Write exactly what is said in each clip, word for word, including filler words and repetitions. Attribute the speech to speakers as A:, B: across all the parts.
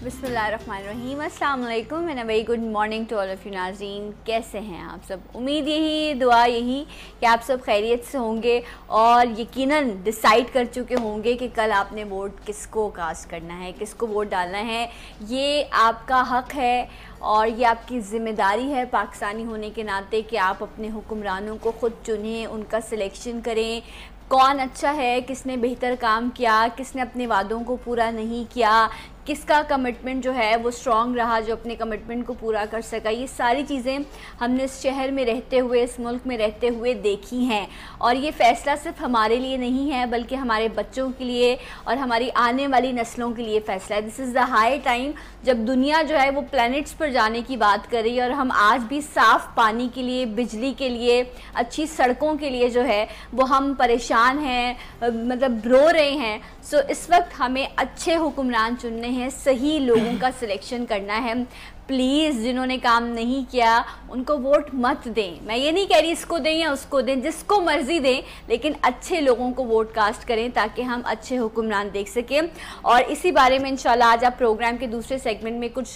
A: بسم اللہ الرحمن الرحیم. السلام علیکم and a very good morning to all of you ناظرین. کیسے ہیں آپ سب؟ امید یہی دعا یہی کہ آپ سب خیریت سے ہوں گے اور یقیناً ڈیسائیڈ کر چکے ہوں گے کہ کل آپ نے ووٹ کس کو کاسٹ کرنا ہے, کس کو ووٹ ڈالنا ہے. یہ آپ کا حق ہے اور یہ آپ کی ذمہ داری ہے پاکستانی ہونے کے ناطے کہ آپ اپنے حکمرانوں کو خود چنیں, ان کا سلیکشن کریں. کون اچھا ہے, کس نے بہتر کام کیا, کس نے اپنے وعدوں کو پورا نہیں کیا, کس کا کمٹمنٹ جو ہے وہ اسٹرانگ رہا, جو اپنے کمٹمنٹ کو پورا کر سکا. یہ ساری چیزیں ہم نے اس شہر میں رہتے ہوئے, اس ملک میں رہتے ہوئے دیکھی ہیں اور یہ فیصلہ صرف ہمارے لیے نہیں ہے بلکہ ہمارے بچوں کے لیے اور ہماری آنے والی نسلوں کے لیے فیصلہ ہے. دس از دا ہائی ٹائم جب دنیا جو ہے وہ پلانٹس پر جانے کی بات کر رہی ہے اور ہم آج بھی صاف پانی کے لیے, بجلی کے لیے, اچھی سڑکوں کے لیے جو ہے وہ ہم پریشان ہیں, مطلب رو رہے ہیں. سو اس وقت ہمیں اچھے حکمران چننے ہیں, صحیح لوگوں کا سلیکشن کرنا ہے. پلیز جنہوں نے کام نہیں کیا ان کو ووٹ مت دیں. میں یہ نہیں کہہ رہی اس کو دیں یا اس کو دیں, جس کو مرضی دیں, لیکن اچھے لوگوں کو ووٹ کاسٹ کریں تاکہ ہم اچھے حکمران دیکھ سکیں. اور اسی بارے میں انشاءاللہ آج آپ پروگرام کے دوسرے سیگمنٹ میں کچھ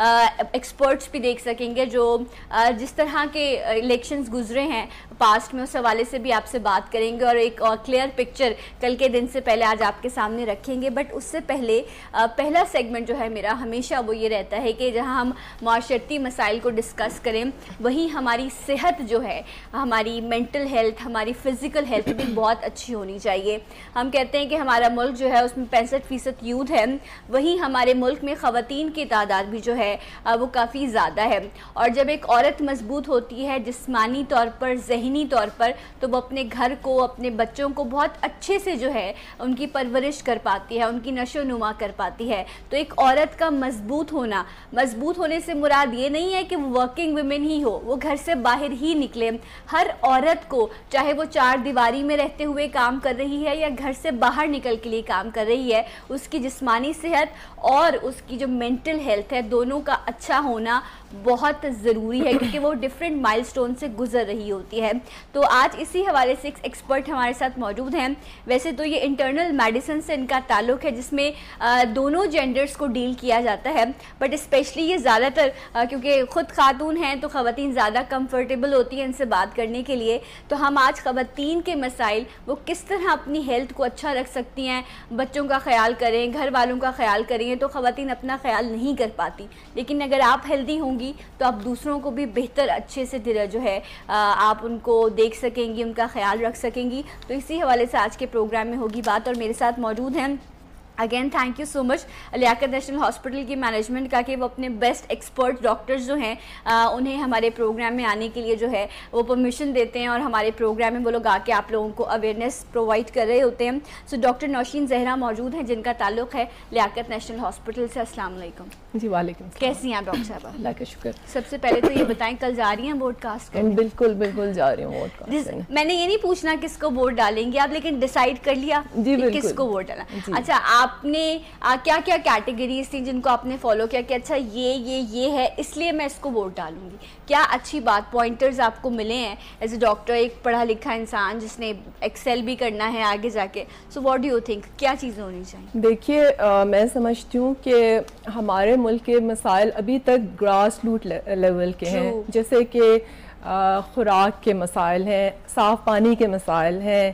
A: ایکسپرٹس بھی دیکھ سکیں گے جو جس طرح کے الیکشنز گزرے ہیں پاسٹ میں, اس حوالے سے بھی آپ سے بات کریں گے اور ایک کلیئر پکچر کل کے دن سے پہلے آج آپ کے سامنے رکھیں گے. بٹ اس سے پہلے پہلا سیگمنٹ جو ہے میرا ہمیشہ وہ یہ رہتا ہے کہ جہاں ہم معاشرتی مسائل کو ڈسکس کریں وہیں ہماری صحت جو ہے, ہماری مینٹل ہیلتھ, ہماری فزیکل ہیلتھ بھی بہت اچھی ہونی چاہیے. ہم کہتے ہیں کہ ہمارا ملک جو ہے اس میں پینسٹھ فیصد یوتھ ہے, وہیں ہمارے ملک میں خواتین کی تعداد بھی جو ہے وہ کافی زیادہ ہے. اور جب ایک عورت مضبوط ہوتی ہے جسمانی طور پر, ذہنی طور پر, تو وہ اپنے گھر کو, اپنے بچوں کو بہت اچھے سے جو ہے ان کی پرورش کر پاتی ہے, ان کی نشو و نما کر پاتی ہے. تو ایک عورت کا مضبوط ہونا, مضبوط ہونے سے مراد یہ نہیں ہے کہ وہ ورکنگ ویمن ہی ہو, وہ گھر سے باہر ہی نکلے. ہر عورت کو, چاہے وہ چار دیواری میں رہتے ہوئے کام کر رہی ہے یا گھر سے باہر نکل کے لیے کام کر رہی ہے, اس کی جسمانی صحت اور اس کی جو مینٹل ہیلتھ ہے دونوں کا اچھا ہونا بہت ضروری ہے کیونکہ وہ ڈیفرنٹ مائل سٹون سے گزر رہی ہوتی ہے. تو آج اسی حوالے سے ایک ایکسپرٹ ہمارے ساتھ موجود ہیں. ویسے تو یہ انٹرنل میڈیسن سے ان کا تعلق ہے جس میں دونوں جینڈرز کو ڈیل کیا جاتا ہے, بٹ اسپیشلی یہ زیادہ تر کیونکہ خود خاتون ہیں تو خواتین زیادہ کمفرٹیبل ہوتی ہیں ان سے بات کرنے کے لیے. تو ہم آج خواتین کے مسائل, وہ کس طرح اپنی ہیلتھ کو اچھا رکھ سکتی ہیں, بچوں کا خیال کریں, گھر والوں کا خیال کریں. تو خواتین اپنا خیال نہیں کر پاتی, لیکن اگر آپ ہیلدی ہوں گی تو آپ دوسروں کو بھی بہتر اچھے سے جو ہے آپ ان کو دیکھ سکیں گی, ان کا خیال رکھ سکیں گی. تو اسی حوالے سے آج کے پروگرام میں ہوگی بات. اور میرے ساتھ موجود ہیں again thank you so much Liaquat national hospital کی مینجمنٹ کا کہ وہ اپنے بیسٹ ایکسپرٹ ڈاکٹرز جو ہیں انہیں ہمارے پروگرام میں آنے کے لیے جو ہے وہ پرمیشن دیتے ہیں اور ہمارے پروگرام میں وہ لوگ آ کے آپ لوگوں کو اویئرنیس پرووائڈ کر رہے ہوتے ہیں. سو ڈاکٹر نوشین زہرا موجود ہیں جن کا تعلق ہے لیاقت نیشنل ہاسپٹل سے. السلام علیکم.
B: جی وعلیکم.
A: کیسی ہیں آپ ڈاکٹر صاحبہ؟
B: اللہ کا شکر.
A: سب سے پہلے تو یہ بتائیں کل جا رہی ہیں ووٹ کاسٹ کرنے؟
B: بالکل بالکل جا رہی ہوں ووٹ کاسٹ کرنے.
A: میں نے یہ نہیں پوچھنا کس کو ووٹ ڈالیں گے آپ, لیکن ڈیسائیڈ کر لیا کس کو ووٹ ڈالنا. اچھا, آپ نے کیا کیا کیٹیگریز تھیں جن کو آپ نے فالو کیا کہ اچھا یہ یہ یہ ہے اس لیے میں اس کو ووٹ ڈالوں گی؟ کیا اچھی بات پوائنٹرز آپ کو ملے ہیں ایز اے ڈاکٹر, ایک پڑھا لکھا انسان جس نے ایکسل بھی کرنا ہے آگے جا کے؟ So what do you think کیا چیزیں ہونی چاہیے؟
B: دیکھیے میں سمجھتی ہوں کہ ہمارے ملک کے مسائل ابھی تک گراس روٹ لیول کے ہیں, جیسے کہ خوراک کے مسائل ہیں, صاف پانی کے مسائل ہیں,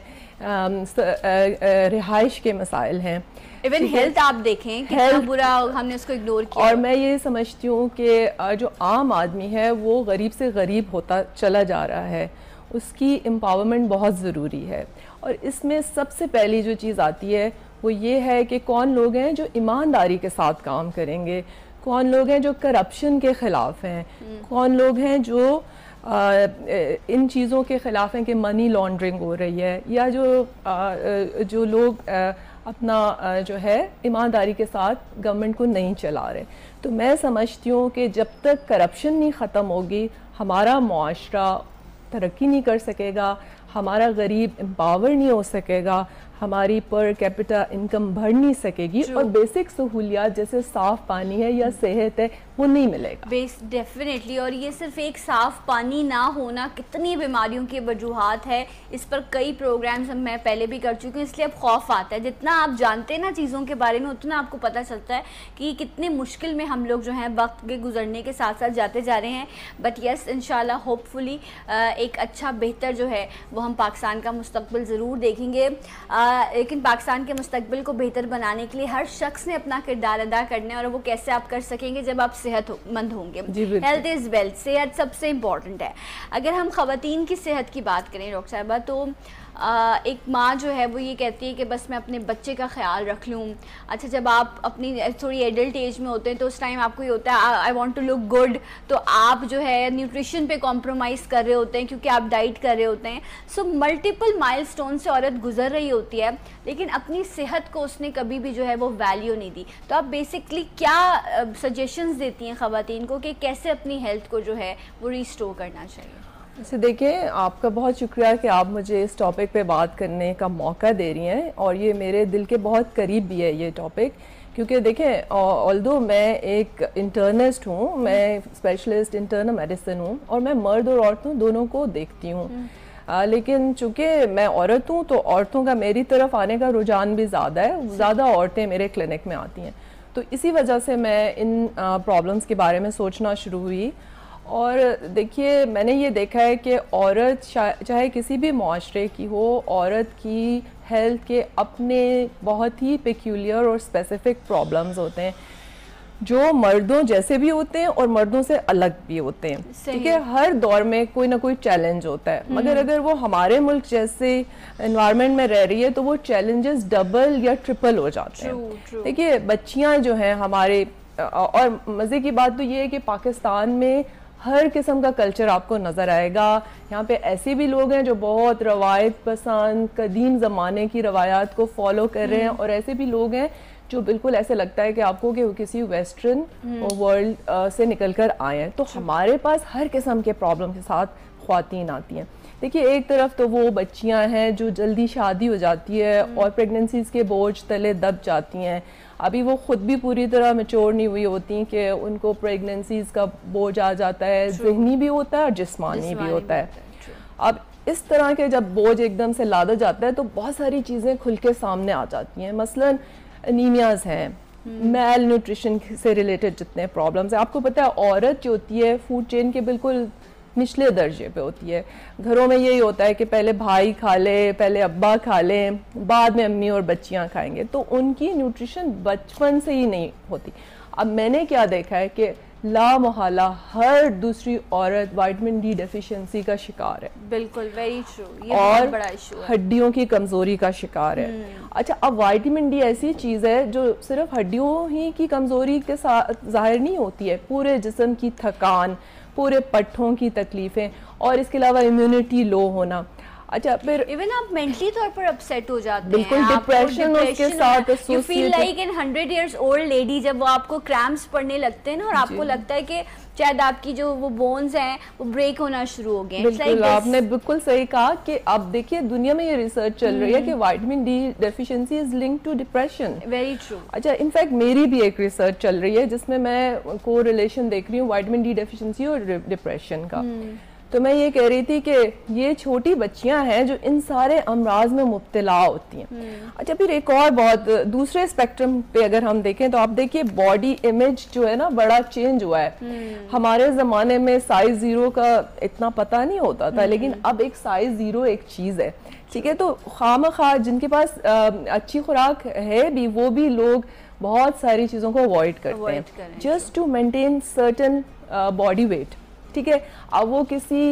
B: رہائش کے مسائل ہیں,
A: ایون ہیلتھ آپ دیکھیں کتنا برا ہم نے اس کو اگنور کیا.
B: اور میں یہ سمجھتی ہوں کہ جو عام آدمی ہے وہ غریب سے غریب ہوتا چلا جا رہا ہے, اس کی امپاورمنٹ بہت ضروری ہے. اور اس میں سب سے پہلی جو چیز آتی ہے وہ یہ ہے کہ کون لوگ ہیں جو ایمانداری کے ساتھ کام کریں گے, کون لوگ ہیں جو کرپشن کے خلاف ہیں, کون لوگ ہیں جو ان چیزوں کے خلاف ہیں کہ منی لانڈرنگ ہو رہی ہے, یا جو جو لوگ اپنا جو ہے ایمانداری کے ساتھ گورنمنٹ کو نہیں چلا رہے. تو میں سمجھتی ہوں کہ جب تک کرپشن نہیں ختم ہوگی ہمارا معاشرہ ترقی نہیں کر سکے گا, ہمارا غریب امپاور نہیں ہو سکے گا, ہماری پر کیپٹا انکم بڑھ نہیں سکے گی, اور بیسک سہولیات جیسے صاف پانی ہے یا صحت ہے وہ نہیں ملے گا.
A: بیس ڈیفینیٹلی. اور یہ صرف ایک صاف پانی نہ ہونا کتنی بیماریوں کی وجوہات ہے, اس پر کئی پروگرامز میں پہلے بھی کر چکی ہوں, اس لیے اب خوف آتا ہے. جتنا آپ جانتے ہیں نا چیزوں کے بارے میں اتنا آپ کو پتہ چلتا ہے کہ کتنے مشکل میں ہم لوگ جو ہیں وقت کے گزرنے کے ساتھ ساتھ جاتے جا رہے ہیں. بٹ یس انشاءاللہ ہوپ فلی ایک اچھا بہتر جو ہے وہ ہم پاکستان کا مستقبل ضرور دیکھیں گے. لیکن پاکستان کے مستقبل کو بہتر بنانے کے لیے ہر شخص نے اپنا کردار ادا کرنا ہے, اور وہ کیسے آپ کر سکیں گے جب آپ صحت مند ہوں گے. ہیلتھ از ویلتھ, صحت سب سے امپورٹنٹ ہے. اگر ہم خواتین کی صحت کی بات کریں ڈاکٹر صاحبہ, تو ایک ماں جو ہے وہ یہ کہتی ہے کہ بس میں اپنے بچے کا خیال رکھ لوں. اچھا جب آپ اپنی تھوڑی ایڈلٹ ایج میں ہوتے ہیں تو اس ٹائم آپ کو یہ ہوتا ہے I want to look good, تو آپ جو ہے نیوٹریشن پہ کمپرومائز کر رہے ہوتے ہیں کیونکہ آپ ڈائٹ کر رہے ہوتے ہیں. سو ملٹیپل مائل سٹون سے عورت گزر رہی ہوتی ہے, لیکن اپنی صحت کو اس نے کبھی بھی جو ہے وہ ویلیو نہیں دی. تو آپ بیسکلی کیا سجیشنز دیتی ہیں خواتین کو کہ کیسے اپنی ہیلتھ کو جو ہے وہ ریسٹور کرنا چاہیے؟
B: اسے دیکھیں, آپ کا بہت شکریہ کہ آپ مجھے اس ٹاپک پہ بات کرنے کا موقع دے رہی ہیں, اور یہ میرے دل کے بہت قریب بھی ہے یہ ٹاپک. کیونکہ دیکھیں آلدو میں ایک انٹرنسٹ ہوں, میں اسپیشلسٹ انٹرنل میڈیسن ہوں, اور میں مرد اور عورتوں دونوں کو دیکھتی ہوں. آ, لیکن چونکہ میں عورت ہوں تو عورتوں کا میری طرف آنے کا رجحان بھی زیادہ ہے, زیادہ عورتیں میرے کلینک میں آتی ہیں. تو اسی وجہ سے میں ان پرابلمس کے بارے میں سوچنا شروع ہوئی. اور دیکھیے میں نے یہ دیکھا ہے کہ عورت چاہے کسی بھی معاشرے کی ہو, عورت کی ہیلتھ کے اپنے بہت ہی پیکیولر اور اسپیسیفک پرابلمز ہوتے ہیں جو مردوں جیسے بھی ہوتے ہیں اور مردوں سے الگ بھی ہوتے ہیں. ٹھیک ہے, ہر دور میں کوئی نہ کوئی چیلنج ہوتا ہے, مگر اگر وہ ہمارے ملک جیسے انوائرمنٹ میں رہ رہی ہے تو وہ چیلنجز ڈبل یا ٹرپل ہو جاتے ہیں. دیکھیے بچیاں جو ہیں ہمارے, اور مزے کی بات تو یہ ہے کہ پاکستان میں ہر قسم کا کلچر آپ کو نظر آئے گا. یہاں پہ ایسے بھی لوگ ہیں جو بہت روایت پسند قدیم زمانے کی روایات کو فالو کر رہے ہیں, اور ایسے بھی لوگ ہیں جو بالکل ایسے لگتا ہے کہ آپ کو کہ وہ کسی ویسٹرن ورلڈ سے نکل کر آئے ہیں. تو ہمارے پاس ہر قسم کے پرابلم کے ساتھ خواتین آتی ہیں. دیکھیے ایک طرف تو وہ بچیاں ہیں جو جلدی شادی ہو جاتی ہے اور پریگننسیز کے بوجھ تلے دب جاتی ہیں, ابھی وہ خود بھی پوری طرح میچور نہیں ہوئی ہوتی کہ ان کو پریگننسیز کا بوجھ آ جاتا ہے, ذہنی بھی ہوتا ہے اور جسمانی بھی ہوتا ہے. اب اس طرح کے جب بوجھ ایک دم سے لادا جاتا ہے تو بہت ساری چیزیں کھل کے سامنے آ جاتی ہیں. مثلاً انیمیاز ہیں, میل نیوٹریشن سے ریلیٹڈ جتنے پرابلمس ہیں. آپ کو پتہ ہے عورت جو ہوتی ہے فوڈ چین کے بالکل نچلے درجے پہ ہوتی ہے. گھروں میں یہی ہوتا ہے کہ پہلے بھائی کھا لے, پہلے ابا کھا لیں, بعد میں امی اور بچیاں کھائیں گے. تو ان کی نیوٹریشن بچپن سے ہی نہیں ہوتی. اب میں نے کیا دیکھا ہے کہ لا محالہ ہر دوسری عورت وائٹامن ڈی ڈیفیشنسی کا شکار ہے.
A: بالکل ویری ٹرو, یہ بہت بڑا ایشو ہے.
B: ہڈیوں کی کمزوری کا شکار ہے. اچھا اب وائٹامن ڈی ایسی چیز ہے جو صرف ہڈیوں ہی کی کمزوری کے ساتھ ظاہر نہیں ہوتی ہے, پورے جسم کی تھکان, پورے پٹھوں کی تکلیفیں, اور اس کے علاوہ امیونٹی لو ہونا. اچھا پھر
A: ایون آپ مینٹلی طور پر اپسیٹ ہو جاتے ہیں,
B: بالکل ڈپریشن اس کے ساتھ
A: you feel like an hundred years old lady. جب وہ آپ کو کریمپس پڑنے لگتے ہیں نا, اور آپ کو لگتا ہے کہ شاید آپ کی جو وہ بونز ہیں وہ بریک ہونا شروع ہو گئے.
B: بالکل آپ نے بالکل صحیح کہا کہ اب دیکھیے دنیا میں یہ ریسرچ چل رہی ہے کہ vitamin D deficiency is link to depression.
A: Very true.
B: اچھا انفیکٹ میری بھی ایک ریسرچ چل رہی ہے جس میں میں کو ریلیشن دیکھ رہی ہوں وائٹامن ڈی ڈیفیشنسی اور ڈپریشن کا. تو میں یہ کہہ رہی تھی کہ یہ چھوٹی بچیاں ہیں جو ان سارے امراض میں مبتلا ہوتی ہیں. اچھا پھر ایک اور بہت دوسرے اسپیکٹرم پہ اگر ہم دیکھیں تو آپ دیکھیے باڈی امیج جو ہے نا بڑا چینج ہوا ہے. ہمارے زمانے میں سائز زیرو کا اتنا پتہ نہیں ہوتا تھا, لیکن اب ایک سائز زیرو ایک چیز ہے. ٹھیک ہے, تو خواہ مخواہ جن کے پاس اچھی خوراک ہے بھی وہ بھی لوگ بہت ساری چیزوں کو اوائڈ کرتے ہیں just to maintain certain body weight. ٹھیک ہے, اب وہ کسی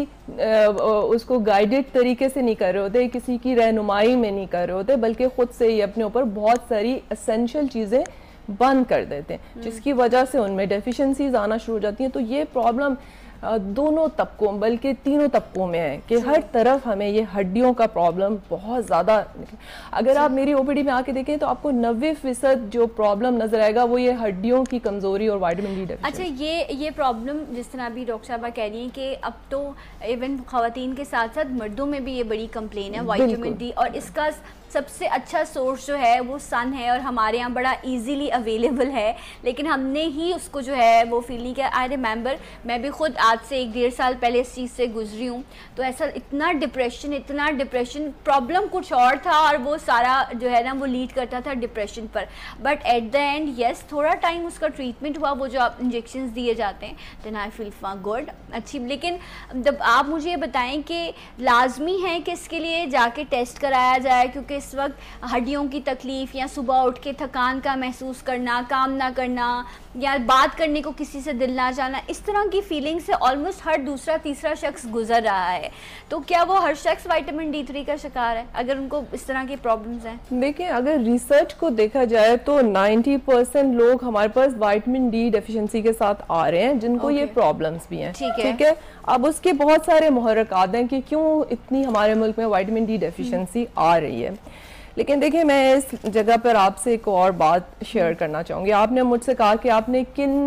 B: اس کو گائیڈڈ طریقے سے نہیں کر رہے ہوتے, کسی کی رہنمائی میں نہیں کر رہے ہوتے, بلکہ خود سے ہی اپنے اوپر بہت ساری اسینشیل چیزیں بند کر دیتے ہیں, جس کی وجہ سے ان میں ڈیفیشنسیز آنا شروع ہو جاتی ہیں. تو یہ پرابلم دونوں طبقوں بلکہ تینوں طبقوں میں ہے کہ ہر طرف ہمیں یہ ہڈیوں کا پرابلم بہت زیادہ. اگر آپ میری او پی ڈی میں آ کے دیکھیں تو آپ کو نوے فیصد جو پرابلم نظر آئے گا وہ یہ ہڈیوں کی کمزوری اور وائٹامن ڈی ڈیفیشنسی.
A: اچھا یہ یہ پرابلم جس طرح ابھی ڈاکٹر صاحبہ کہہ رہی ہیں کہ اب تو ایون خواتین کے ساتھ ساتھ مردوں میں بھی یہ بڑی کمپلین ہے وائٹامن ڈی, اور اس کا سب سے اچھا سورس جو ہے وہ سن ہے اور ہمارے یہاں بڑا ایزیلی اویلیبل ہے, لیکن ہم نے ہی اس کو جو ہے وہ فیل نہیں کیا. آئی ریممبر میں بھی خود آج سے ایک ڈیڑھ سال پہلے اس چیز سے گزری ہوں, تو ایسا اتنا ڈپریشن اتنا ڈپریشن پرابلم کچھ اور تھا اور وہ سارا جو ہے نا وہ لیڈ کرتا تھا ڈپریشن پر. But at the end yes تھوڑا ٹائم اس کا ٹریٹمنٹ ہوا, وہ جو آپ انجیکشنز دیے جاتے ہیں, دین آئی فیل گڈ اچھی. لیکن جب آپ مجھے یہ بتائیں کہ لازمی ہے کہ اس کے لیے جا کے ٹیسٹ کرایا جائے, کیونکہ اس وقت ہڈیوں کی تکلیف یا صبح اٹھ کے تھکان کا محسوس کرنا, کام نہ کرنا یا بات کرنے کو کسی سے دل نہ جانا, اس طرح کی فیلنگ سے آلموسٹ ہر دوسرا تیسرا شخص گزر رہا ہے. تو کیا وہ ہر شخص وائٹامن ڈی تھری کا شکار ہے اگر ان کو اس طرح کی پرابلمز ہیں؟
B: دیکھیں اگر ریسرچ کو دیکھا جائے تو نائنٹی پرسینٹ لوگ ہمارے پاس وائٹامن ڈی ڈیفیشنسی کے ساتھ آ رہے ہیں جن کو یہ پرابلمس بھی ہیں. ٹھیک ہے, اب اس کے بہت سارے محرکات ہیں کہ کیوں اتنی ہمارے ملک میں وائٹامن ڈی ڈیفیشنسی آ رہی ہے. لیکن دیکھیں میں اس جگہ پر آپ سے ایک اور بات شیئر کرنا چاہوں گی. آپ نے مجھ سے کہا کہ آپ نے کن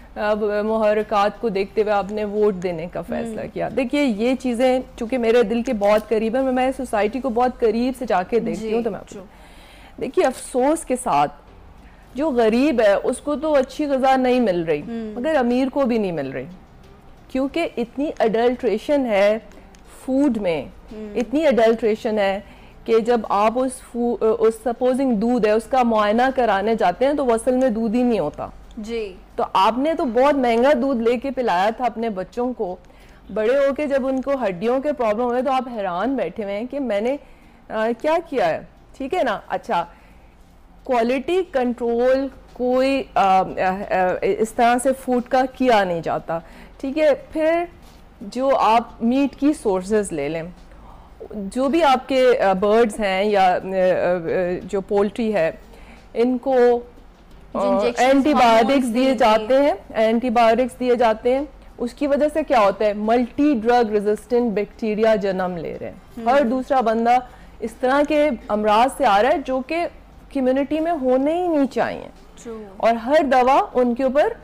B: محرکات کو دیکھتے ہوئے آپ نے ووٹ دینے کا فیصلہ کیا. دیکھیے یہ چیزیں چونکہ میرے دل کے بہت قریب ہیں, میں سوسائٹی کو بہت قریب سے جا کے دیکھتی ہوں, تو میں دیکھیے افسوس کے ساتھ جو غریب ہے اس کو تو اچھی غذا نہیں مل رہی, مگر امیر کو بھی نہیں مل رہی, کیونکہ اتنی اڈلٹریشن ہے فوڈ میں, اتنی اڈلٹریشن ہے کہ جب آپ اس اس سپوزنگ دودھ ہے اس کا معائنہ کرانے جاتے ہیں تو وہ اصل میں دودھ ہی نہیں ہوتا.
A: جی
B: تو آپ نے تو بہت مہنگا دودھ لے کے پلایا تھا اپنے بچوں کو, بڑے ہو کے جب ان کو ہڈیوں کے پرابلم ہوئے تو آپ حیران بیٹھے ہوئے ہیں کہ میں نے کیا کیا ہے. ٹھیک ہے نا, اچھا کوالٹی کنٹرول کوئی اس طرح سے فوڈ کا کیا نہیں جاتا. ٹھیک ہے, پھر جو آپ میٹ کی سورسز لے لیں, جو بھی آپ کے برڈز ہیں یا جو پولٹری ہے ان کو اینٹی بایوٹکس دیے جاتے ہیں اینٹی بایوٹکس دیے جاتے ہیں اس کی وجہ سے کیا ہوتا ہے, ملٹی ڈرگ ریزسٹنٹ بیکٹیریا جنم لے رہے ہیں. ہر دوسرا بندہ اس طرح کے امراض سے آ رہا ہے جو کہ کمیونٹی میں ہونے ہی نہیں چاہیے, اور ہر دوا ان کے اوپر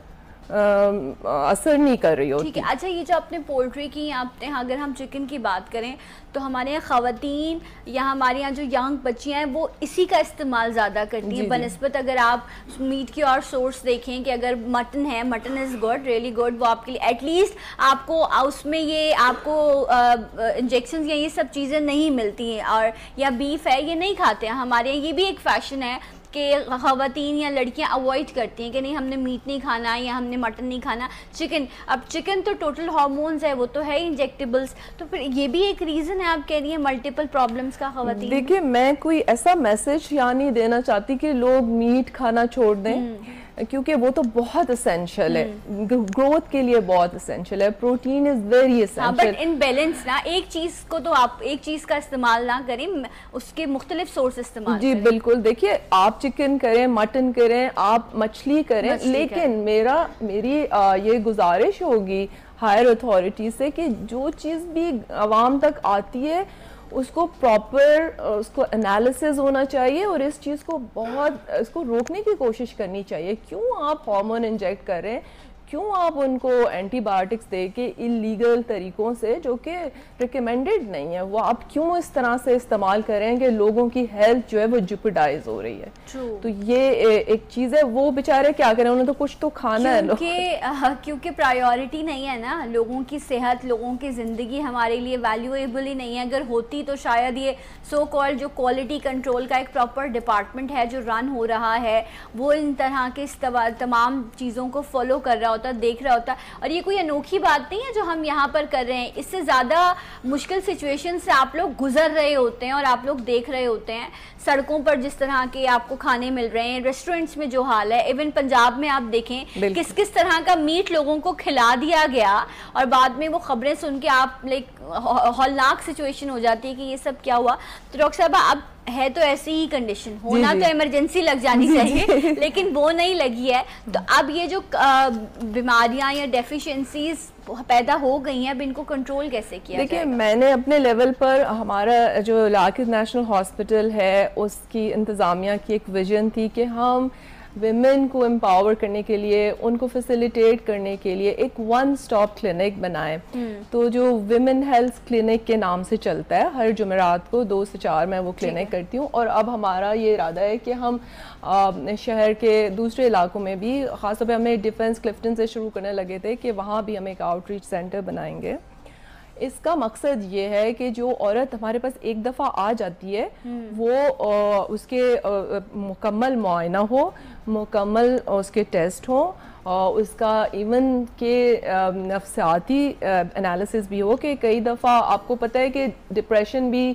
B: اثر نہیں کر رہی ہوتی.
A: ٹھیک ہے, اچھا یہ جو آپ نے پولٹری کی, آپ نے اگر ہم چکن کی بات کریں تو ہمارے یہاں خواتین یا ہمارے یہاں جو ینگ بچیاں ہیں وہ اسی کا استعمال زیادہ کرتی ہیں بنسبت اگر آپ میٹ کی اور سورس دیکھیں کہ اگر مٹن ہے, mutton is good really good, وہ آپ کے لیے ایٹ لیسٹ آپ کو اس میں یہ آپ کو انجیکشنز یا یہ سب چیزیں نہیں ملتی ہیں, اور یا بیف ہے یہ نہیں کھاتے ہیں. ہمارے یہاں یہ بھی ایک فیشن ہے کہ خواتین یا لڑکیاں اوائڈ کرتی ہیں کہ نہیں ہم نے میٹ نہیں کھانا یا ہم نے مٹن نہیں کھانا. چکن, اب چکن تو ٹوٹل ہارمونز ہے, وہ تو ہے انجیکٹیبلز, تو پھر یہ بھی ایک ریزن ہے آپ کہہ رہی ہیں ملٹیپل پرابلمز کا خواتین.
B: دیکھیے میں کوئی ایسا میسج یا نہیں دینا چاہتی کہ لوگ میٹ کھانا چھوڑ دیں, کیونکہ وہ تو بہت اسینشل ہے, گروتھ کے لیے بہت اسینشل ہے, protein is very essential.
A: But in balance نا, ایک چیز کو تو آپ ایک چیز کا استعمال نہ کریں, اس کے مختلف سورس استعمال
B: جی
A: کریں.
B: بالکل, دیکھیے آپ چکن کریں, مٹن کریں, آپ مچھلی کریں, لیکن میرا میری یہ گزارش ہوگی ہائر اتھارٹی سے کہ جو چیز بھی عوام تک آتی ہے اس کو پراپر اس کو انالیسز ہونا چاہیے, اور اس چیز کو بہت اس کو روکنے کی کوشش کرنی چاہیے. کیوں آپ ہارمون انجیکٹ کر رہے ہیں, کیوں آپ ان کو اینٹی بایوٹکس دے کے انلیگل طریقوں سے جو کہ ریکمینڈڈ نہیں ہے, وہ آپ کیوں اس طرح سے استعمال کر رہے ہیں کہ لوگوں کی ہیلتھ جو ہے وہ جپڈائز ہو رہی ہے. تو یہ ایک چیز ہے, وہ بیچارے کیا کریں, انہیں تو کچھ تو کھانا ہے.
A: کیونکہ کیونکہ پرائیورٹی نہیں ہے نا, لوگوں کی صحت, لوگوں کی زندگی ہمارے لیے ویلیویبل ہی نہیں ہے. اگر ہوتی تو شاید یہ سو کال جو کوالٹی کنٹرول کا ایک پراپر ڈپارٹمنٹ ہے جو رن ہو رہا ہے وہ ان طرح کے تمام چیزوں کو فالو کر رہا ہوتا, دیکھ رہا ہوتا. اور یہ کوئی انوکھی بات نہیں ہے جو ہم یہاں پر کر رہے ہیں, اس سے زیادہ مشکل سچویشن سے آپ لوگ گزر رہے ہوتے ہیں اور آپ لوگ دیکھ رہے ہوتے ہیں سڑکوں پر جس طرح کے آپ کو کھانے مل رہے ہیں, ریسٹورنٹس میں جو حال ہے, ایون پنجاب میں آپ دیکھیں کس کس طرح کا میٹ لوگوں کو کھلا دیا گیا, اور بعد میں وہ خبریں سن کے آپ لائک ہولناک سچویشن ہو جاتی ہے کہ یہ سب کیا ہوا. تو ڈاکٹر صاحبہ اب ہے تو ایسی ہی کنڈیشن, ہونا تو ایمرجنسی لگ جانی چاہیے لیکن وہ نہیں لگی ہے. تو اب یہ جو بیماریاں یا ڈیفیشنسیز پیدا ہو گئی ہیں, اب ان کو کنٹرول کیسے کیا جائے گا؟
B: دیکھیں میں نے اپنے لیول پر, ہمارا جو لاکھد نیشنل ہاسپٹل ہے اس کی انتظامیہ کی ایک ویژن تھی کہ ہم ویمن کو امپاور کرنے کے لیے, ان کو فیسیلیٹیٹ کرنے کے لیے ایک ون سٹاپ کلینک بنائیں. تو جو ویمن ہیلتھ کلینک کے نام سے چلتا ہے, ہر جمعرات کو دو سے چار میں وہ کلینک کرتی ہوں. اور اب ہمارا یہ ارادہ ہے کہ ہم شہر کے دوسرے علاقوں میں بھی, خاص طور پہ ہمیں ڈیفنس کلفٹن سے شروع کرنے لگے تھے کہ وہاں بھی ہم ایک آؤٹ ریچ سینٹر بنائیں گے. اس کا مقصد یہ ہے کہ جو عورت ہمارے پاس ایک دفعہ آ جاتی ہے وہ اس کے مکمل معائنہ ہو, مکمل اس کے ٹیسٹ ہوں, اس کا ایون کہ نفسیاتی انالیسس بھی ہو, کہ کئی دفعہ آپ کو پتہ ہے کہ ڈپریشن بھی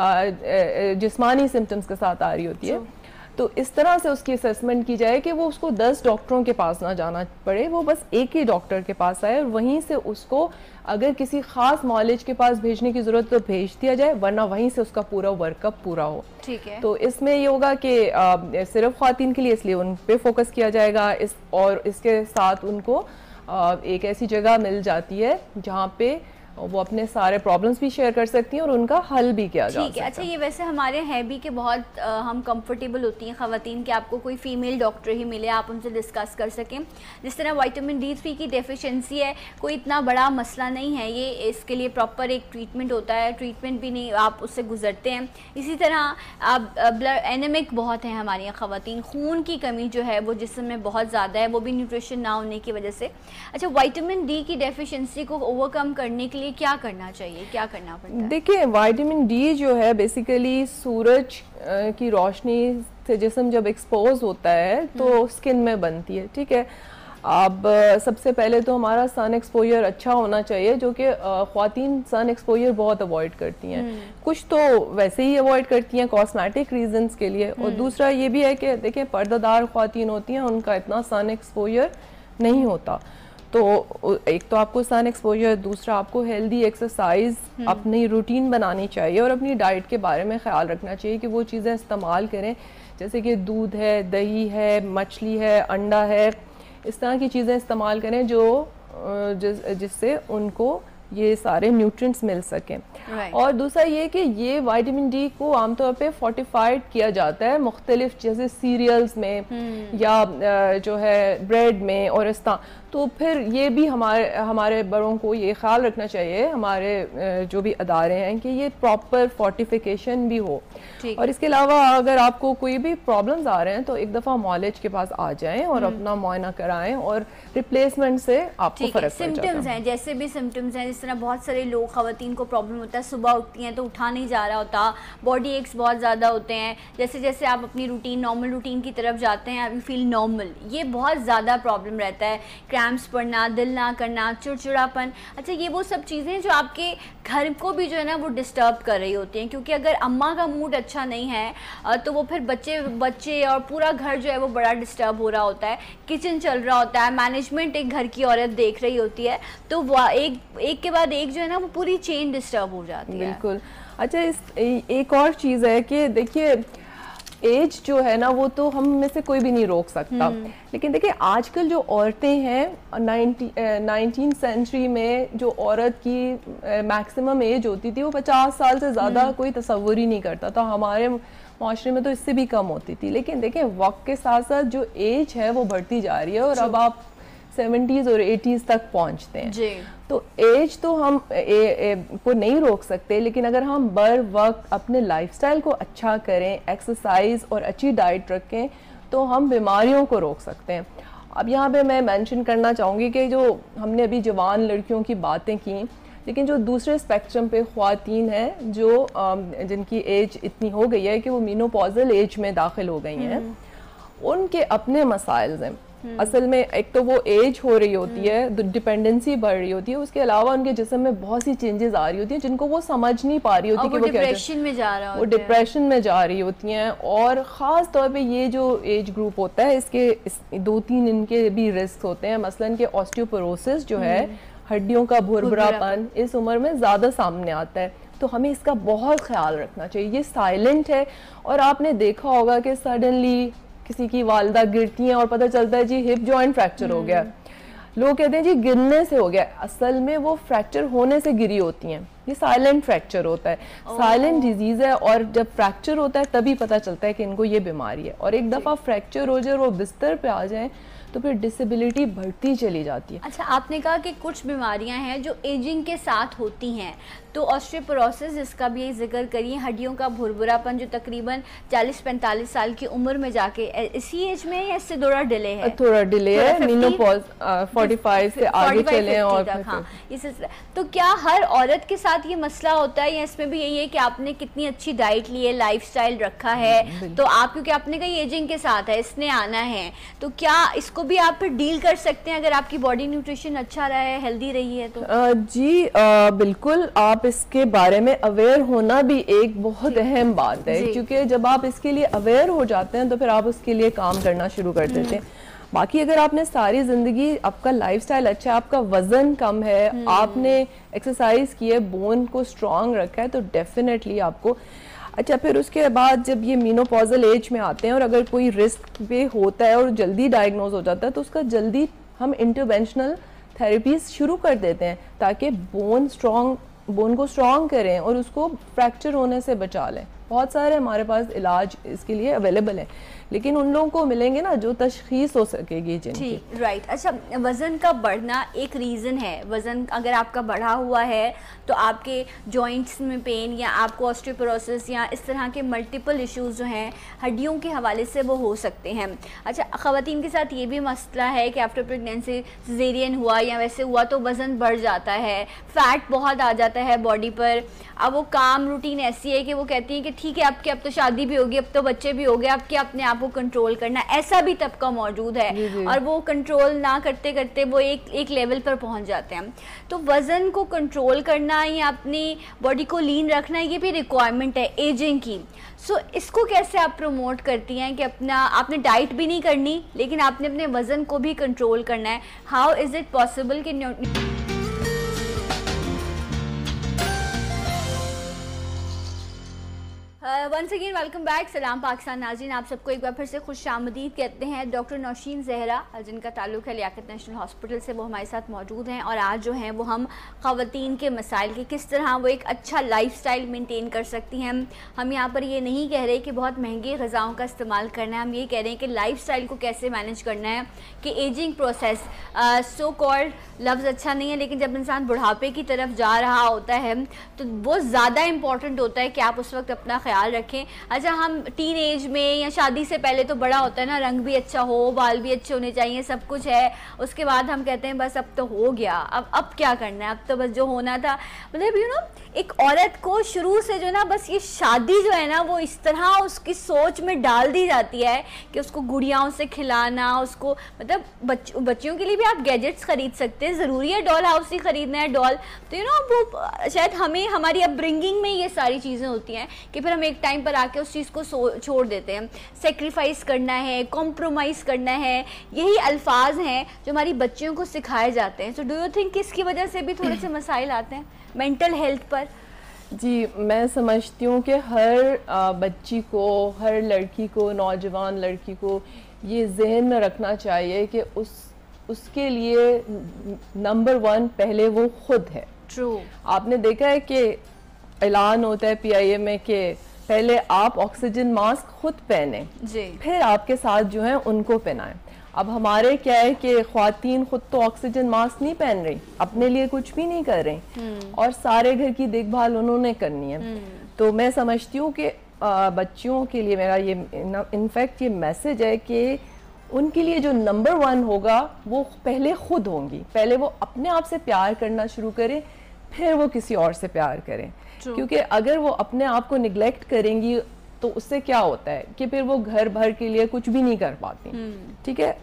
B: جسمانی سمٹمز کے ساتھ آ رہی ہوتی ہے. تو اس طرح سے اس کی اسیسمنٹ کی جائے کہ وہ اس کو دس ڈاکٹروں کے پاس نہ جانا پڑے, وہ بس ایک ہی ڈاکٹر کے پاس آئے, اور وہیں سے اس کو اگر کسی خاص معالج کے پاس بھیجنے کی ضرورت تو بھیج دیا جائے, ورنہ وہیں سے اس کا پورا ورک اپ پورا ہو.
A: ٹھیک ہے.
B: تو اس میں یہ ہوگا کہ صرف خواتین کے لیے, اس لیے ان پہ فوکس کیا جائے گا, اس اور اس کے ساتھ ان کو ایک ایسی جگہ مل جاتی ہے جہاں پہ وہ اپنے سارے پرابلمس بھی شیئر کر سکتی ہیں اور ان کا حل بھی کیا جا سکتا ہے.
A: ٹھیک ہے. اچھا, یہ ویسے ہمارے ہیں بھی کہ بہت ہم کمفرٹیبل ہوتی ہیں خواتین کہ آپ کو کوئی فیمیل ڈاکٹر ہی ملے, آپ ان سے ڈسکس کر سکیں. جس طرح وائٹامن ڈی تھری کی ڈیفیشنسی ہے, کوئی اتنا بڑا مسئلہ نہیں ہے یہ, اس کے لیے پراپر ایک ٹریٹمنٹ ہوتا ہے, ٹریٹمنٹ بھی نہیں آپ اس سے گزرتے ہیں. اسی طرح آپ بلڈ اینیمک بہت ہیں ہماری یہاں خواتین, خون کی کمی جو ہے وہ جسم میں بہت زیادہ ہے, وہ بھی نیوٹریشن نہ ہونے کی وجہ سے. اچھا, وائٹامن ڈی کی ڈیفیشنسی کو اوور کم کرنے کے لیے کیا کرنا چاہیے, کیا کرنا پڑتا ہے؟
B: دیکھیں, وائٹامن ڈی جو ہے بیسیکلی سورج کی روشنی سے جسم جب ایکسپوز ہوتا ہے تو اسکن میں بنتی ہے. ٹھیک ہے. اب سب سے پہلے تو ہمارا سن ایکسپوجر اچھا ہونا چاہیے, جو کہ خواتین سن ایکسپوجر بہت اوائڈ کرتی ہیں, کچھ تو ویسے ہی اوائڈ کرتی ہیں کاسمیٹک ریزنز کے لیے, اور دوسرا یہ بھی ہے کہ دیکھیں پردہ دار خواتین ہوتی ہیں, ان کا اتنا سن ایکسپوجر نہیں ہوتا. تو ایک تو آپ کو سن ایکسپوجر, دوسرا آپ کو ہیلدی ایکسرسائز اپنی روٹین بنانی چاہیے, اور اپنی ڈائٹ کے بارے میں خیال رکھنا چاہیے کہ وہ چیزیں استعمال کریں جیسے کہ دودھ ہے, دہی ہے, مچھلی ہے, انڈا ہے, اس طرح کی چیزیں استعمال کریں جو جس, جس سے ان کو یہ سارے نیوٹرینٹس مل سکیں. right. اور دوسرا یہ کہ یہ وائٹامن ڈی کو عام طور پہ فورٹیفائڈ کیا جاتا ہے مختلف جیسے سیریلز میں hmm. یا جو ہے بریڈ میں اور اس طرح. تو پھر یہ بھی ہمارے ہمارے بڑوں کو یہ خیال رکھنا چاہیے, ہمارے جو بھی ادارے ہیں, کہ یہ پراپر فورٹیفیکیشن بھی ہو. اور اس کے علاوہ اگر آپ کو کوئی بھی پرابلمز آ رہے ہیں تو ایک دفعہ معالج کے پاس آ جائیں اور اپنا معائنہ کرائیں, اور ریپلیسمنٹ سے آپ کو فرق پڑ جاتا ہے.
A: سمٹمز ہیں, جیسے بھی سمٹمز ہیں, جس طرح بہت سارے لوگ خواتین کو پرابلم ہوتا ہے, صبح اٹھتی ہیں تو اٹھا نہیں جا رہا ہوتا, باڈی ایکس بہت زیادہ ہوتے ہیں, جیسے جیسے آپ اپنی روٹین نارمل روٹین کی طرف جاتے ہیں آپ یو فیل نارمل, یہ بہت زیادہ پرابلم رہتا ہے. کریمپس پڑنا, دل نہ کرنا, چڑچڑاپن. اچھا, یہ وہ سب چیزیں جو آپ کے گھر کو بھی جو ہے نا وہ ڈسٹرب کر رہی ہوتی ہیں, کیونکہ اگر اماں کا موڈ اچھا نہیں ہے تو وہ پھر بچے بچے اور پورا گھر جو ہے وہ بڑا ڈسٹرب ہو رہا ہوتا ہے, کچن چل رہا ہوتا ہے, مینجمنٹ ایک گھر کی عورت دیکھ رہی ہوتی ہے, تو وہ ایک ایک کے بعد ایک جو ہے نا وہ پوری چین ڈسٹرب ہو جاتی ہے.
B: بالکل. اچھا, اس ایک اور چیز ہے کہ دیکھیے ایج جو ہے نا وہ تو ہم میں سے کوئی بھی نہیں روک سکتا, لیکن دیکھیں آج کل جو عورتیں ہیں نائنٹین سینچری میں جو عورت کی میکسیمم ایج ہوتی تھی وہ پچاس سال سے زیادہ کوئی تصور ہی نہیں کرتا تھا. ہمارے معاشرے میں تو اس سے بھی کم ہوتی تھی, لیکن دیکھیں وقت کے ساتھ ساتھ جو ایج ہے وہ بڑھتی جا رہی ہے, اور اب آپ سیونٹیز اور ایٹیز تک پہنچتے ہیں. جی. تو ایج تو ہم کو نہیں روک سکتے, لیکن اگر ہم بر وقت اپنے لائف سٹائل کو اچھا کریں, ایکسرسائز اور اچھی ڈائٹ رکھیں, تو ہم بیماریوں کو روک سکتے ہیں. اب یہاں پہ میں مینشن کرنا چاہوں گی کہ جو ہم نے ابھی جوان لڑکیوں کی باتیں کی, لیکن جو دوسرے اسپیکٹرم پہ خواتین ہیں جو جن کی ایج اتنی ہو گئی ہے کہ وہ مینوپوزل ایج میں داخل ہو گئی ہیں, ان کے اپنے مسائل ہیں. اصل میں ایک تو وہ ایج ہو رہی ہوتی ہے, ڈپینڈنسی بڑھ رہی ہوتی ہے, اس کے علاوہ ان کے جسم میں بہت سی چینجز آ رہی ہوتی ہیں جن کو وہ سمجھ نہیں پا رہی ہوتی کہ وہ
A: ڈپریشن میں جا رہا
B: وہ ڈپریشن میں جا رہی ہوتی ہیں. اور خاص طور پہ یہ جو ایج گروپ ہوتا ہے اس کے دو تین ان کے بھی رسک ہوتے ہیں, مثلاً کہ آسٹیوپروسس جو ہے ہڈیوں کا بھربھرا پن اس عمر میں زیادہ سامنے آتا ہے. تو ہمیں اس کا بہت خیال رکھنا چاہیے. یہ سائلنٹ ہے, اور آپ نے دیکھا ہوگا کہ سڈنلی کسی کی والدہ گرتی ہیں اور پتہ چلتا ہے جی ہپ جوائنٹ فریکچر ہو گیا, لوگ کہتے ہیں جی گرنے سے ہو گیا, اصل میں وہ فریکچر ہونے سے گری ہوتی ہیں. یہ سائلنٹ فریکچر ہوتا ہے, سائلنٹ ڈیزیز ہے, اور جب فریکچر ہوتا ہے تبھی پتہ چلتا ہے کہ ان کو یہ بیماری ہے. اور ایک دفعہ فریکچر ہو جائے اور وہ بستر پہ آ جائیں تو پھر ڈسیبلٹی بڑھتی چلی جاتی ہے.
A: اچھا, آپ نے کہا کہ کچھ بیماریاں ہیں جو ایجنگ کے ساتھ ہوتی ہیں, تو آسٹریوپوروسس اس کا بھی ذکر کریے, ہڈیوں کا بھربھرا پن جو تقریباً چالیس پینتالیس سال کی عمر میں جا کے, اسی ایج میں یا اس سے تھوڑا ڈیلے ہے؟
B: تھوڑا ڈیلے ہے, مینوپاز فورٹی فائیو سے آگے چلے. اور
A: ہاں یہ سلسلہ, تو کیا ہر عورت کے ساتھ یہ مسئلہ ہوتا ہے, یا اس میں بھی یہی ہے کہ آپ نے کتنی اچھی ڈائٹ لی ہے, لائف سٹائل رکھا ہے, تو آپ کیونکہ آپ نے کہا یہ ایجنگ کے ساتھ ہے, اس نے آنا ہے, تو کیا اس کو بھی آپ پھر ڈیل کر سکتے ہیں اگر آپ کی باڈی نیوٹریشن اچھا رہا ہے, ہیلدی رہی ہے تو؟
B: جی بالکل, آپ اس کے بارے میں اویئر ہونا بھی ایک بہت اہم بات ہے, کیونکہ جب آپ اس کے لیے اویئر ہو جاتے ہیں تو پھر آپ اس کے لیے کام کرنا شروع کر دیتے ہیں. باقی اگر آپ نے ساری زندگی, آپ کا لائف سٹائل اچھا ہے, آپ کا وزن کم ہے, آپ نے ایکسرسائز کی ہے, بون کو اسٹرانگ رکھا ہے, تو ڈیفینیٹلی آپ کو اچھا. پھر اس کے بعد جب یہ مینوپوزل ایج میں آتے ہیں اور اگر کوئی رسک پہ ہوتا ہے اور جلدی ڈائگنوز ہو جاتا ہے تو اس کا جلدی ہم انٹرونشنل تھیراپیز شروع کر دیتے ہیں تاکہ بون اسٹرانگ بون کو اسٹرانگ کریں اور اس کو فریکچر ہونے سے بچا لیں. بہت سارے ہمارے پاس علاج اس کے لیے اویلیبل ہیں, لیکن ان لوگوں کو ملیں گے نا جو تشخیص ہو سکے گی جن کی.
A: رائٹ. اچھا, وزن کا بڑھنا ایک ریزن ہے, وزن اگر آپ کا بڑھا ہوا ہے تو آپ کے جوائنٹس میں پین, یا آپ کو آسٹریوپوروسس یا اس طرح کے ملٹیپل ایشوز جو ہیں ہڈیوں کے حوالے سے وہ ہو سکتے ہیں. اچھا, خواتین کے ساتھ یہ بھی مسئلہ ہے کہ آفٹر پریگنینسی سیزیرین ہوا یا ویسے ہوا تو وزن بڑھ جاتا ہے, فیٹ بہت آ جاتا ہے باڈی پر. اب وہ کام روٹین ایسی ہے کہ وہ کہتی ہیں کہ ٹھیک ہے اب کی اب تو شادی بھی ہوگی, اب تو بچے بھی ہو گئے, اب کیا اپنے آپ کو کنٹرول کرنا, ایسا بھی طبقہ موجود ہے, اور وہ کنٹرول نہ کرتے کرتے وہ ایک ایک لیول پر پہنچ جاتے ہیں. تو وزن کو کنٹرول کرنا یا اپنی باڈی کو لین رکھنا یہ بھی ریکوائرمنٹ ہے ایجنگ کی. سو اس کو کیسے آپ پروموٹ کرتی ہیں کہ اپنا آپ نے ڈائٹ بھی نہیں کرنی لیکن آپ نے اپنے وزن کو بھی کنٹرول کرنا ہے, ہاؤ از اٹ پاسبل کہ ونس اگین ویلکم بیک. سلام پاکستان ناظرین, آپ سب کو ایک بار پھر سے خوش آمدید کہتے ہیں. ڈاکٹر نوشین زہرا جن کا تعلق ہے لیاقت نیشنل ہاسپٹل سے, وہ ہمارے ساتھ موجود ہیں, اور آج جو ہیں وہ ہم خواتین کے مسائل کے کس طرح وہ ایک اچھا لائف سٹائل مینٹین کر سکتی ہیں. ہم یہاں پر یہ نہیں کہہ رہے کہ بہت مہنگی غذاؤں کا استعمال کرنا ہے, ہم یہ کہہ رہے ہیں کہ لائف سٹائل کو کیسے مینیج کرنا ہے, کہ ایجنگ پروسیس سو کالڈ لفظ اچھا نہیں ہے لیکن جب انسان بڑھاپے کی طرف جا رہا ہوتا ہے تو وہ زیادہ امپورٹنٹ ہوتا ہے کہ آپ اس وقت اپنا خیال رکھیں. اچھا, ہم ٹین ایج میں یا شادی سے پہلے تو بڑا ہوتا ہے نا, رنگ بھی اچھا ہو, بال بھی اچھے ہونے چاہیے, سب کچھ ہے. اس کے بعد ہم کہتے ہیں بس اب تو ہو گیا, اب اب کیا کرنا ہے, اب تو بس جو ہونا تھا. مطلب یو نو ایک عورت کو شروع سے جو نا بس یہ شادی جو ہے نا وہ اس طرح اس کی سوچ میں ڈال دی جاتی ہے کہ اس کو گڑیاؤں سے کھلانا, اس کو مطلب بچ, بچیوں کے لیے بھی آپ گیجٹس خرید سکتے ہیں, ضروری ہے ڈال ہاؤس ہی خریدنا ہے ڈال, تو یو نو وہ شاید ہمیں ہماری اپ برنگنگ میں یہ ساری چیزیں ہوتی ہیں کہ پھر ہم ایک ٹائم پر آ کے اس چیز کو چھوڑ دیتے ہیں. سیکریفائس کرنا ہے, کمپرومائز کرنا ہے, یہی الفاظ ہیں جو ہماری بچیوں کو سکھائے جاتے ہیں. سو ڈو یو تھنک اس کی وجہ سے بھی تھوڑے سے مسائل آتے ہیں مینٹل ہیلتھ پر؟
B: جی, میں سمجھتی ہوں کہ ہر بچی کو, ہر لڑکی کو, نوجوان لڑکی کو یہ ذہن میں رکھنا چاہیے کہ اس اس کے لیے نمبر ون پہلے وہ خود ہے.
A: ٹرو.
B: آپ نے دیکھا ہے کہ اعلان ہوتا ہے پی آئی اے میں کہ پہلے آپ آکسیجن ماسک خود پہنیں,
A: جی,
B: پھر آپ کے ساتھ جو ہیں ان کو پہنائیں. اب ہمارے کیا ہے کہ خواتین خود تو آکسیجن ماسک نہیں پہن رہی, اپنے لیے کچھ بھی نہیں کر رہی, اور سارے گھر کی دیکھ بھال انہوں نے کرنی ہے. تو میں سمجھتی ہوں کہ بچیوں کے لیے میرا یہ انفیکٹ یہ میسج ہے کہ ان کے لیے جو نمبر ون ہوگا وہ پہلے خود ہوں گی. پہلے وہ اپنے آپ سے پیار کرنا شروع کریں, پھر وہ کسی اور سے پیار کریں. کیونکہ اگر وہ اپنے آپ کو نگلیکٹ کریں گی تو اس سے کیا ہوتا ہے کہ پھر وہ گھر بھر کے لیے کچھ بھی نہیں کر پاتی. ٹھیک ہے,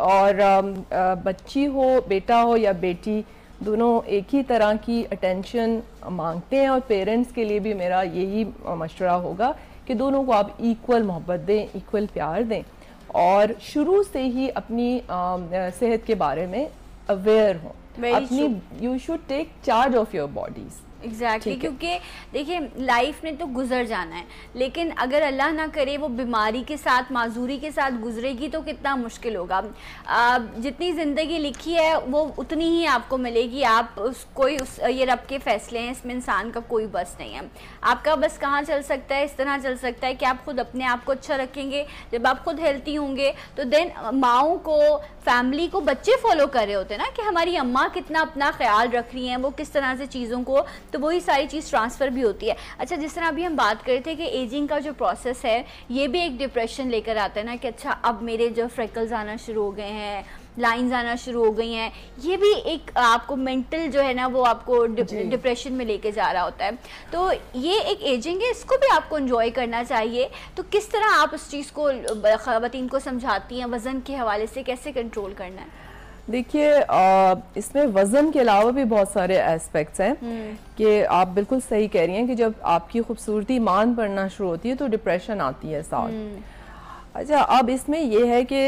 B: اور بچی ہو, بیٹا ہو یا بیٹی, دونوں ایک ہی طرح کی اٹینشن مانگتے ہیں, اور پیرنٹس کے لیے بھی میرا یہی مشورہ ہوگا کہ دونوں کو آپ ایکول محبت دیں, ایکول پیار دیں, اور شروع سے ہی اپنی صحت کے بارے میں اویئر ہوں. اپنی you should take charge of your bodies.
A: Exactly کیونکہ دیکھیں لائف نے تو گزر جانا ہے, لیکن اگر اللہ نہ کرے وہ بیماری کے ساتھ معذوری کے ساتھ گزرے گی تو کتنا مشکل ہوگا. جتنی زندگی لکھی ہے وہ اتنی ہی آپ کو ملے گی. آپ اس کوئی اس یہ رب کے فیصلے ہیں, اس میں انسان کا کوئی بس نہیں ہے. آپ کا بس کہاں چل سکتا ہے, اس طرح چل سکتا ہے کہ آپ خود اپنے آپ کو اچھا رکھیں گے. جب آپ خود ہیلتھی ہوں گے تو دین ماؤں کو, فیملی کو بچے فالو کر رہے ہوتے ہیں نا کہ ہماری اماں کتنا اپنا خیال رکھ رہی ہیں, وہ کس طرح سے چیزوں کو, تو وہی ساری چیز ٹرانسفر بھی ہوتی ہے. اچھا جس طرح ابھی ہم بات کرتے تھے کہ ایجنگ کا جو پروسیس ہے یہ بھی ایک ڈپریشن لے کر آتا ہے نا کہ اچھا اب میرے جو فریکلز آنا شروع ہو گئے ہیں, لائنز آنا شروع ہو گئی ہیں, یہ بھی ایک آپ کو مینٹل جو ہے نا وہ آپ کو ڈپریشن میں لے کے جا رہا ہوتا ہے. تو یہ ایک ایجنگ ہے, اس کو بھی آپ کو انجوائے کرنا چاہیے. تو کس طرح آپ اس چیز کو خواتین کو سمجھاتی ہیں, وزن کے حوالے سے کیسے کنٹرول کرنا ہے؟
B: دیکھیے اس میں وزن کے علاوہ بھی بہت سارے ایسپیکٹس ہیں کہ آپ بالکل صحیح کہہ رہی ہیں کہ جب آپ کی خوبصورتی مان پڑنا شروع ہوتی ہے تو ڈپریشن آتی ہے ساتھ. اچھا اب اس میں یہ ہے کہ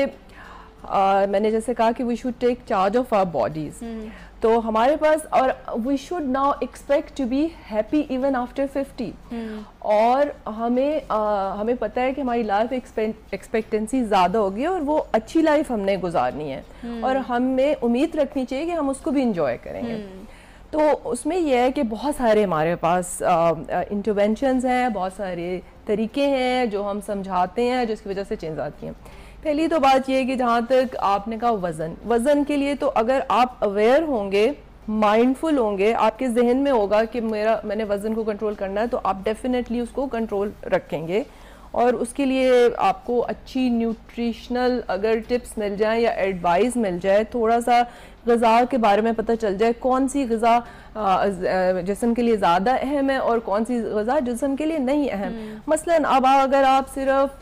B: میں نے جیسے کہا کہ we should take charge of our bodies, تو ہمارے پاس, اور we should now expect to be happy even after fifty. اور ہمیں ہمیں پتہ ہے کہ ہماری لائف ایکسپیکٹنسی زیادہ ہوگی اور وہ اچھی لائف ہم نے گزارنی ہے, اور ہمیں امید رکھنی چاہیے کہ ہم اس کو بھی انجوائے کریں گے. تو اس میں یہ ہے کہ بہت سارے ہمارے پاس انٹرونشنز ہیں, بہت سارے طریقے ہیں جو ہم سمجھاتے ہیں جس کی وجہ سے چینج آتی ہیں. پہلی تو بات یہ ہے کہ جہاں تک آپ نے کہا وزن, وزن کے لیے تو اگر آپ اویئر ہوں گے, مائنڈفل ہوں گے, آپ کے ذہن میں ہوگا کہ میرا میں نے وزن کو کنٹرول کرنا ہے, تو آپ ڈیفینیٹلی اس کو کنٹرول رکھیں گے. اور اس کے لیے آپ کو اچھی نیوٹریشنل اگر ٹپس مل جائیں یا ایڈوائز مل جائے, تھوڑا سا غذا کے بارے میں پتہ چل جائے کون سی غذا جسم کے لیے زیادہ اہم ہے اور کون سی غذا جسم کے لیے نہیں اہم. مثلاً اب اگر آپ صرف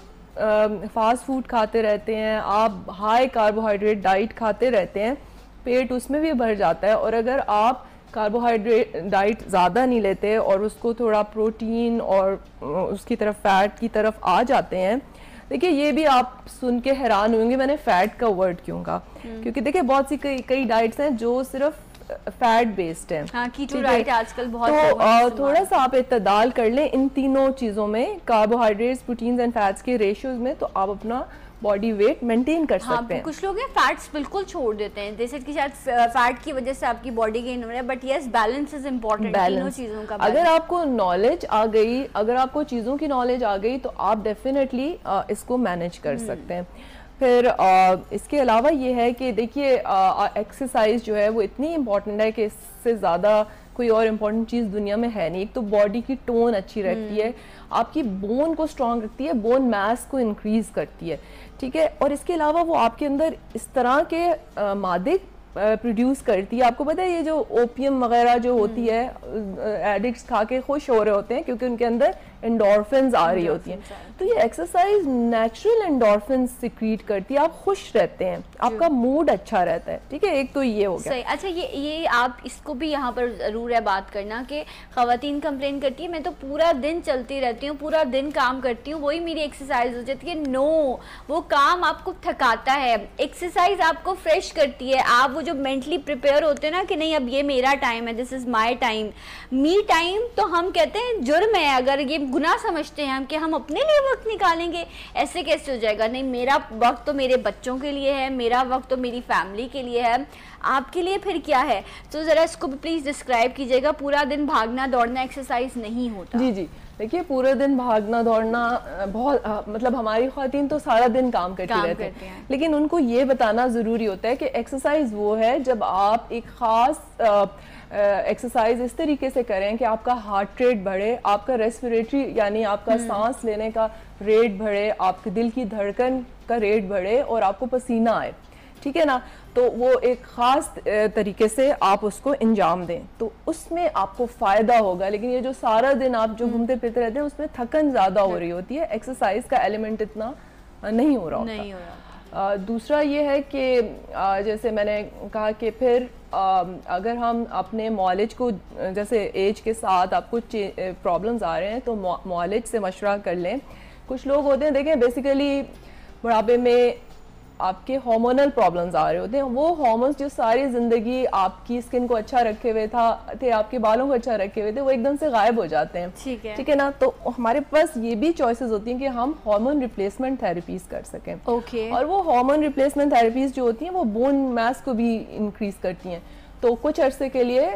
B: فاسٹ فوڈ کھاتے رہتے ہیں, آپ ہائی کاربوہائیڈریٹ ڈائٹ کھاتے رہتے ہیں, پیٹ اس میں بھی بھر جاتا ہے. اور اگر آپ کاربوہائیڈریٹ ڈائٹ زیادہ نہیں لیتے اور اس کو تھوڑا پروٹین اور اس کی طرف فیٹ کی طرف آ جاتے ہیں, دیکھیے یہ بھی آپ سن کے حیران ہوئیں گے میں نے فیٹ کا ورڈ کیوں کہا, کیونکہ دیکھیے بہت سی کئی کئی ڈائٹس ہیں جو صرف فیٹ بیسڈ ہے.
A: ہاں کیٹو ڈائٹ آج کل بہت,
B: تو تھوڑا سا آپ اعتدال کر لیں ان تینوں چیزوں میں, کاربوہائیڈریٹس, پروٹینز اینڈ فیٹس کے ریشیوز میں, تو آپ اپنا باڈی ویٹ مینٹین کر سکتے ہیں.
A: کچھ لوگ ہیں فیٹس بالکل چھوڑ دیتے ہیں, جیسے کہ شاید فیٹ کی وجہ سے آپ کی باڈی گین ہو رہا ہے, but yes balance is important تینوں چیزوں کا.
B: اگر آپ کو نالج آ گئی, اگر آپ کو چیزوں کی نالج آ گئی تو آپ ڈیفینیٹلی اس کو مینیج کر سکتے ہیں. پھر اس کے علاوہ یہ ہے کہ دیکھیے ایکسرسائز جو ہے وہ اتنی امپورٹنٹ ہے کہ اس سے زیادہ کوئی اور امپورٹنٹ چیز دنیا میں ہے نہیں. ایک تو باڈی کی ٹون اچھی رکھتی ہے, آپ کی بون کو اسٹرانگ رکھتی ہے, بون میس کو انکریز کرتی ہے, ٹھیک ہے. اور اس کے علاوہ وہ آپ کے اندر اس طرح کے مادے پروڈیوس کرتی ہے. آپ کو پتہ ہے یہ جو اوپیم وغیرہ جو ہوتی ہے, ایڈکٹس کھا کے خوش ہو رہے ہوتے ہیں کیونکہ ان کے اندر انڈورفنز آ رہی ہوتی ہیں. تو یہ ایکسرسائز نیچرل انڈورفنز سیکریٹ کرتی ہے, آپ خوش رہتے ہیں, آپ کا موڈ اچھا رہتا ہے, ٹھیک ہے. ایک تو یہ ہو گیا.
A: صحیح. اچھا یہ یہ آپ اس کو بھی یہاں پر ضرور ہے بات کرنا کہ خواتین کمپلین کرتی ہے میں تو پورا دن چلتی رہتی ہوں, پورا دن کام کرتی ہوں, وہی میری ایکسرسائز ہو جاتی ہے. نو, وہ کام آپ کو تھکاتا ہے, ایکسرسائز آپ کو فریش کرتی ہے. آپ وہ جو مینٹلی پریپیئر ہوتے ہیں نا کہ نہیں اب یہ میرا ٹائم ہے, دس از مائی ٹائم, می ٹائم, تو ہم کہتے ہیں جرم ہے اگر یہ گناہ سمجھتے ہیں ہم کہ ہم اپنے لیے وقت نکالیں گے. ایسے کیسے ہو جائے گا؟ نہیں, میرا وقت تو میرے بچوں کے لیے ہے, میرا وقت تو میری فیملی کے لیے ہے, آپ کے لیے پھر کیا ہے؟ تو ذرا اس کو بھی پلیز ڈسکرائب کیجیے گا. پورا دن بھاگنا دوڑنا ایکسرسائز نہیں ہوتا.
B: جی جی دیکھیے پورے دن بھاگنا دوڑنا بہت, مطلب ہماری خواتین تو سارا دن کام کرتی رہتے ہیں, لیکن ان کو یہ بتانا ضروری ہوتا ہے کہ ایکسرسائز وہ ہے جب آپ ایک خاص ایکسرسائز اس طریقے سے کریں کہ آپ کا ہارٹ ریٹ بڑھے, آپ کا ریسپیریٹری یعنی آپ کا سانس لینے کا ریٹ بڑھے, آپ کے دل کی دھڑکن کا ریٹ بڑھے اور آپ کو پسینہ آئے, ٹھیک ہے نا. تو وہ ایک خاص طریقے سے آپ اس کو انجام دیں تو اس میں آپ کو فائدہ ہوگا. لیکن یہ جو سارا دن آپ جو گھومتے پھرتے رہتے ہیں اس میں تھکن زیادہ ہو رہی ہوتی ہے, ایکسرسائز کا ایلیمنٹ اتنا نہیں ہو رہا ہوتا. دوسرا یہ ہے کہ جیسے میں نے کہا کہ پھر اگر ہم اپنے معالج کو, جیسے ایج کے ساتھ آپ کو پرابلمز آ رہے ہیں تو معالج سے مشورہ کر لیں. کچھ لوگ ہوتے ہیں دیکھیں بیسیکلی بڑھاپے میں آپ کے ہارمونل پرابلمز آ رہے ہوتے ہیں, وہ ہارمونس جو ساری زندگی آپ کی اسکن کو اچھا رکھے ہوئے تھا تھے آپ کے بالوں کو اچھا رکھے ہوئے تھے, وہ ایک دم سے غائب ہو جاتے ہیں.
A: ٹھیک ہے
B: ٹھیک ہے نا. تو ہمارے پاس یہ بھی چوائسیز ہوتی ہیں کہ ہم ہارمون ریپلیسمنٹ تھراپیز کر سکیں.
A: اوکے. اور
B: وہ ہارمون ریپلیسمنٹ تھراپیز جو ہوتی ہیں وہ بون میس کو بھی انکریز کرتی ہیں. تو کچھ عرصے کے لیے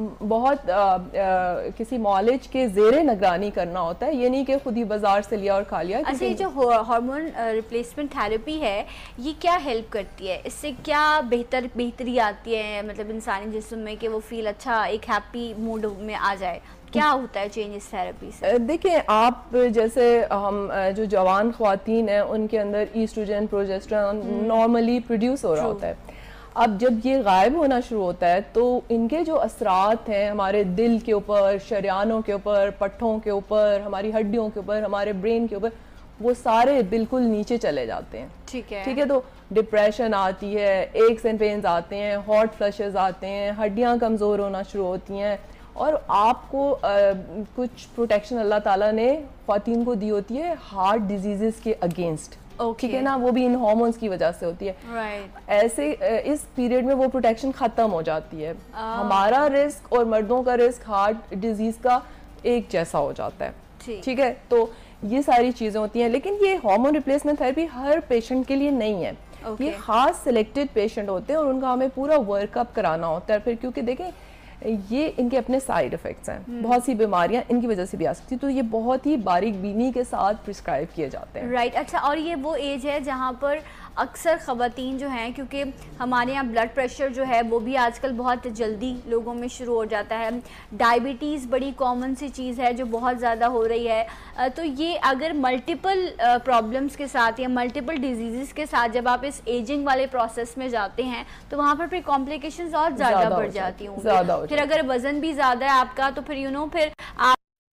B: بہت آ, آ, کسی معالج کے زیر نگرانی کرنا ہوتا ہے, یہ نہیں کہ خود ہی بازار سے لیا اور کھا لیا.
A: اچھا, یہ جو ہارمون ریپلیسمنٹ تھراپی ہے یہ کیا ہیلپ کرتی ہے, اس سے کیا بہتر بہتری آتی ہے مطلب انسانی جسم میں کہ وہ فیل اچھا ایک ہیپی موڈ میں آ جائے, کیا ہوتا ہے چینج اس تھراپی سے؟
B: دیکھیں آپ جیسے ہم جو جوان خواتین ہیں ان کے اندر ایسٹروجن پروجسٹرون نارملی پروڈیوس ہو رہا ہوتا ہے. اب جب یہ غائب ہونا شروع ہوتا ہے تو ان کے جو اثرات ہیں ہمارے دل کے اوپر, شریانوں کے اوپر, پٹھوں کے اوپر, ہماری ہڈیوں کے اوپر, ہمارے برین کے اوپر, وہ سارے بالکل نیچے چلے جاتے ہیں.
A: ٹھیک ہے.
B: ٹھیک ہے. تو ڈپریشن آتی ہے, ایکس اینڈ پینز آتے ہیں, ہاٹ فلشز آتے ہیں, ہڈیاں کمزور ہونا شروع ہوتی ہیں, اور آپ کو کچھ پروٹیکشن اللہ تعالیٰ نے خواتین کو دی ہوتی ہے ہارٹ ڈیزیزز کے اگینسٹ. ٹھیک ہے نا. وہ بھی ان ہارمونس کی وجہ سے ہوتی ہے. ایسے اس پیریڈ میں وہ پروٹیکشن ختم ہو جاتی ہے. ہمارا رسک اور مردوں کا رسک ہارٹ ڈیزیز کا ایک جیسا ہو جاتا ہے. ٹھیک ہے. تو یہ ساری چیزیں ہوتی ہیں, لیکن یہ ہارمون ریپلیسمنٹ تھراپی ہر پیشنٹ کے لیے نہیں ہے. یہ خاص سلیکٹڈ پیشنٹ ہوتے ہیں اور ان کا ہمیں پورا ورک اپ کرانا ہوتا ہے. پھر کیونکہ دیکھیں یہ ان کے اپنے سائیڈ افیکٹس ہیں, بہت سی بیماریاں ان کی وجہ سے بھی آ سکتی, تو یہ بہت ہی باریک بینی کے ساتھ پرسکرائب کیے جاتے ہیں.
A: رائٹ. اچھا, اور یہ وہ ایج ہے جہاں پر اکثر خواتین جو ہیں, کیونکہ ہمارے یہاں بلڈ پریشر جو ہے وہ بھی آج کل بہت جلدی لوگوں میں شروع ہو جاتا ہے, ڈائبٹیز بڑی کامن سی چیز ہے جو بہت زیادہ ہو رہی ہے, تو یہ اگر ملٹیپل پرابلمس کے ساتھ یا ملٹیپل ڈیزیزز کے ساتھ جب آپ اس ایجنگ والے پروسیس میں جاتے ہیں تو وہاں پر پھر کمپلیکیشنز اور زیادہ بڑھ جاتی ہوں گی. پھر اگر وزن بھی زیادہ ہے آپ کا تو پھر یو نو پھر آپ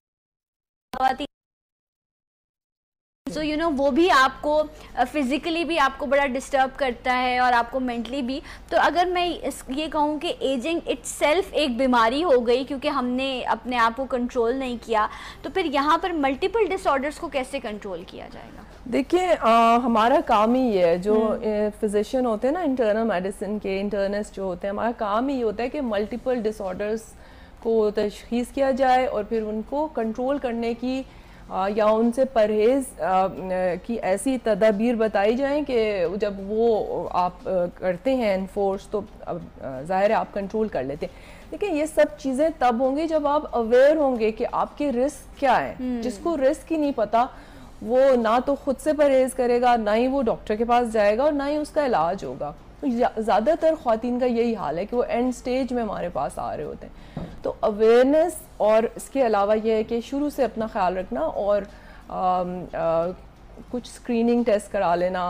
A: سو یو نو وہ بھی آپ کو فزیکلی بھی آپ کو بڑا ڈسٹرب کرتا ہے اور آپ کو مینٹلی بھی. تو اگر میں اس یہ کہوں کہ ایجنگ اٹ سیلف ایک بیماری ہو گئی کیونکہ ہم نے اپنے آپ کو کنٹرول نہیں کیا, تو پھر یہاں پر ملٹیپل ڈس آرڈرس کو کیسے کنٹرول کیا جائے گا؟
B: دیکھیں ہمارا کام ہی یہ ہے, جو فزیشین ہوتے ہیں نا انٹرنل میڈیسن کے انٹرنسٹ جو ہوتے ہیں, ہمارا کام ہی ہوتا ہے کہ ملٹیپل ڈس آرڈرس کو تشخیص کیا جائے اور پھر ان کو کنٹرول کرنے کی یا ان سے پرہیز کی ایسی تدابیر بتائی جائیں کہ جب وہ آپ کرتے ہیں انفورس تو ظاہر ہے آپ کنٹرول کر لیتے ہیں. لیکن یہ سب چیزیں تب ہوں گی جب آپ اویئر ہوں گے کہ آپ کے رسک کیا ہیں. جس کو رسک ہی نہیں پتا وہ نہ تو خود سے پرہیز کرے گا, نہ ہی وہ ڈاکٹر کے پاس جائے گا, اور نہ ہی اس کا علاج ہوگا. زیادہ تر خواتین کا یہی حال ہے کہ وہ اینڈ سٹیج میں ہمارے پاس آ رہے ہوتے ہیں. تو اویئرنیس اور اس کے علاوہ یہ ہے کہ شروع سے اپنا خیال رکھنا اور آ, آ, کچھ اسکریننگ ٹیسٹ کرا لینا,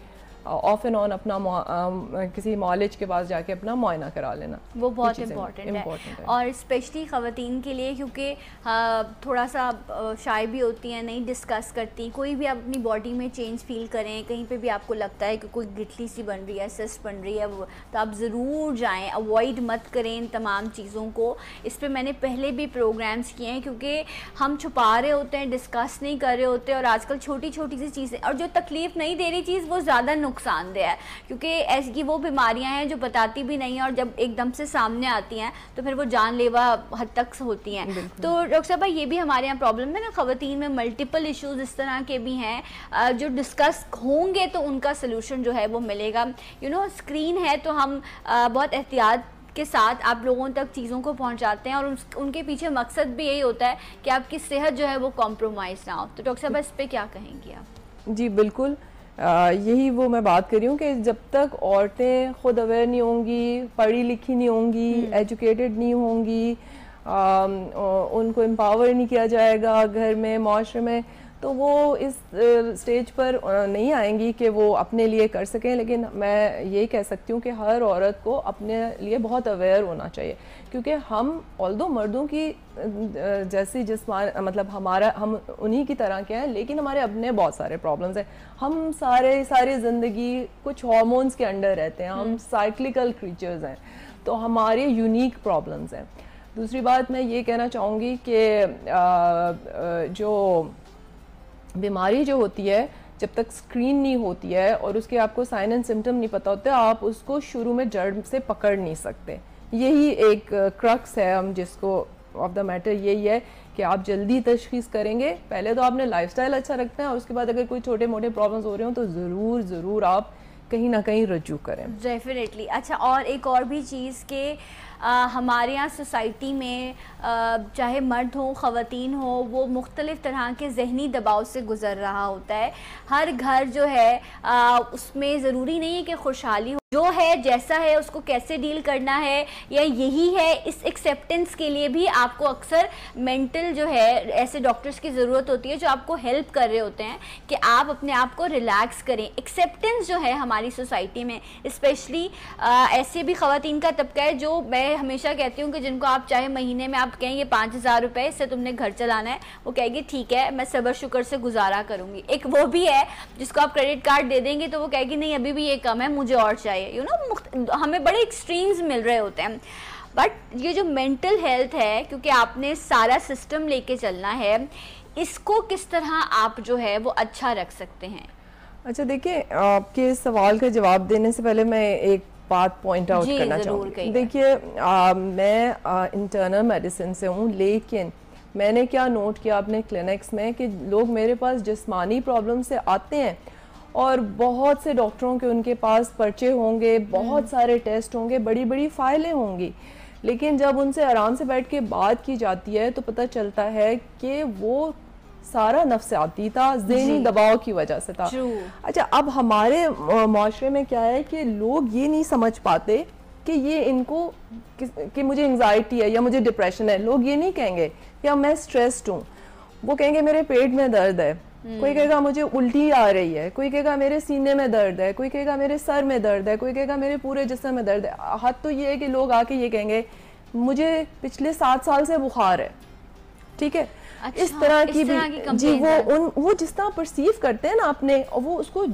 B: آف اینڈ آن اپنا کسی معالج کے پاس جا کے اپنا معائنہ کرا لینا,
A: وہ بہت امپورٹنٹ ہے. اور اسپیشلی خواتین کے لیے کیونکہ تھوڑا سا شائع بھی ہوتی ہیں, نہیں ڈسکس کرتی. کوئی بھی آپ اپنی باڈی میں چینج فیل کریں, کہیں پہ بھی آپ کو لگتا ہے کہ کوئی گٹھلی سی بن رہی ہے, سسٹ بن رہی ہے, تو آپ ضرور جائیں, اوائڈ مت کریں ان تمام چیزوں کو. اس پہ میں نے پہلے بھی پروگرامس کیے ہیں کیونکہ ہم چھپا رہے ہوتے ہیں, ڈسکس نہیں کر رہے ہوتے, اور آج کل چھوٹی چھوٹی سی چیزیں, اور جو تکلیف نہیں دے رہی چیز وہ زیادہ نقصان دہ ہے, کیونکہ ایسی وہ بیماریاں ہیں جو بتاتی بھی نہیں ہیں اور جب ایک دم سے سامنے آتی ہیں تو پھر وہ جان لیوا حد تک ہوتی ہیں. تو ڈاکٹر صاحبہ یہ بھی ہمارے یہاں پرابلم ہے نا, خواتین میں ملٹیپل ایشوز اس طرح کے بھی ہیں جو ڈسکس ہوں گے تو ان کا سلوشن جو ہے وہ ملے گا. یو نو اسکرین ہے تو ہم بہت احتیاط کے ساتھ آپ لوگوں تک چیزوں کو پہنچاتے ہیں, اور ان کے پیچھے مقصد بھی یہی ہوتا ہے کہ آپ کی صحت جو ہے وہ کمپرومائز نہ ہو. تو ڈاکٹر صاحبہ اس پہ کیا کہیں گے آپ؟
B: جی بالکل, آ, یہی وہ میں بات کر رہی ہوں کہ جب تک عورتیں خود اویئر نہیں ہوں گی, پڑھی لکھی نہیں ہوں گی, ایجوکیٹڈ نہیں ہوں گی, آ, ان کو امپاور نہیں کیا جائے گا گھر میں, معاشرے میں, تو وہ اس اسٹیج پر نہیں آئیں گی کہ وہ اپنے لیے کر سکیں. لیکن میں یہی کہہ سکتی ہوں کہ ہر عورت کو اپنے لیے بہت اویئر ہونا چاہیے, کیونکہ ہم آلدو مردوں کی جیسی جسمان مطلب ہمارا ہم انہی کی طرح کے ہیں, لیکن ہمارے اپنے بہت سارے پرابلمز ہیں. ہم سارے ساری زندگی کچھ ہارمونز کے انڈر رہتے ہیں, ہم سائیکلیکل کریچرز ہیں, تو ہمارے یونیک پرابلمز ہیں. دوسری بات میں یہ کہنا چاہوں گی کہ جو بیماری جو ہوتی ہے جب تک اسکرین نہیں ہوتی ہے اور اس کے آپ کو سائن اینڈ سمٹم نہیں پتہ ہوتے, آپ اس کو شروع میں جڑ سے پکڑ نہیں سکتے. یہی ایک کرکس ہے ہم جس کو آف دا میٹر یہی ہے کہ آپ جلدی تشخیص کریں گے. پہلے تو آپ نے لائف سٹائل اچھا رکھنا ہے, اور اس کے بعد اگر کوئی چھوٹے موٹے پرابلمس ہو رہے ہوں تو ضرور ضرور آپ کہیں نہ کہیں رجوع کریں.
A: ڈیفینیٹلی. اچھا, اور ایک اور بھی چیز کہ ہمارے یہاں سوسائٹی میں چاہے مرد ہوں خواتین ہوں, وہ مختلف طرح کے ذہنی دباؤ سے گزر رہا ہوتا ہے. ہر گھر جو ہے اس میں ضروری نہیں ہے کہ خوشحالی ہو, جو ہے جیسا ہے اس کو کیسے ڈیل کرنا ہے یا یہی ہے. اس ایکسیپٹنس کے لیے بھی آپ کو اکثر مینٹل جو ہے ایسے ڈاکٹرز کی ضرورت ہوتی ہے جو آپ کو ہیلپ کر رہے ہوتے ہیں کہ آپ اپنے آپ کو ریلیکس کریں. ایکسیپٹنس جو ہے ہماری سوسائٹی میں اسپیشلی ایسے بھی خواتین کا طبقہ ہے جو میں ہمیشہ کہتی ہوں کہ جن کو آپ چاہے مہینے میں آپ کہیں یہ پانچ ہزار روپے اس سے تم نے گھر چلانا ہے, وہ کہے گی ٹھیک ہے میں صبر شکر سے گزارا کروں گی. ایک وہ بھی ہے جس کو آپ کریڈٹ کارڈ دے دیں گے تو وہ کہے گی نہیں ابھی بھی یہ کم ہے مجھے اور چاہیے. یو نو ہمیں بڑے ایکسٹریمز مل رہے ہوتے ہیں. بٹ یہ جو مینٹل ہیلتھ ہے, کیونکہ آپ نے سارا سسٹم لے کے چلنا ہے, اس کو کس طرح آپ جو ہے وہ اچھا رکھ سکتے ہیں؟
B: اچھا دیکھیں, آپ کے سوال کا جواب دینے سے پہلے میں ایک بات پوائنٹ آؤٹ کرنا چاہوں گی. دیکھیے میں انٹرنل میڈیسن سے ہوں, لیکن میں نے کیا نوٹ کیا اپنے کلینکس میں کہ لوگ میرے پاس جسمانی پرابلم سے آتے ہیں اور بہت سے ڈاکٹروں کے ان کے پاس پرچے ہوں گے, بہت سارے ٹیسٹ ہوں گے, بڑی بڑی فائلیں ہوں گی, لیکن جب ان سے آرام سے بیٹھ کے بات کی جاتی ہے تو پتہ چلتا ہے کہ وہ سارا نفسیاتی تھا, ذہنی دباؤ کی وجہ سے تھا. اچھا, اب ہمارے معاشرے میں کیا ہے کہ لوگ یہ نہیں سمجھ پاتے کہ یہ ان کو کہ مجھے انگزائٹی ہے یا مجھے ڈپریشن ہے. لوگ یہ نہیں کہیں گے یا میں اسٹریسڈ ہوں, وہ کہیں گے میرے پیٹ میں درد ہے, کوئی کہے گا مجھے الٹی آ رہی ہے, کوئی کہے گا میرے سینے میں درد ہے, کوئی کہے گا میرے سر میں درد ہے, کوئی کہے گا میرے پورے جسم میں درد ہے. حد تو یہ ہے کہ لوگ آ کے یہ کہیں گے مجھے پچھلے سات سال سے بخار ہے. ٹھیک ہے, اس طرح کی بھی جی وہ ان وہ جس طرح پرسیو کرتے ہیں نا اپنے, وہ اس کو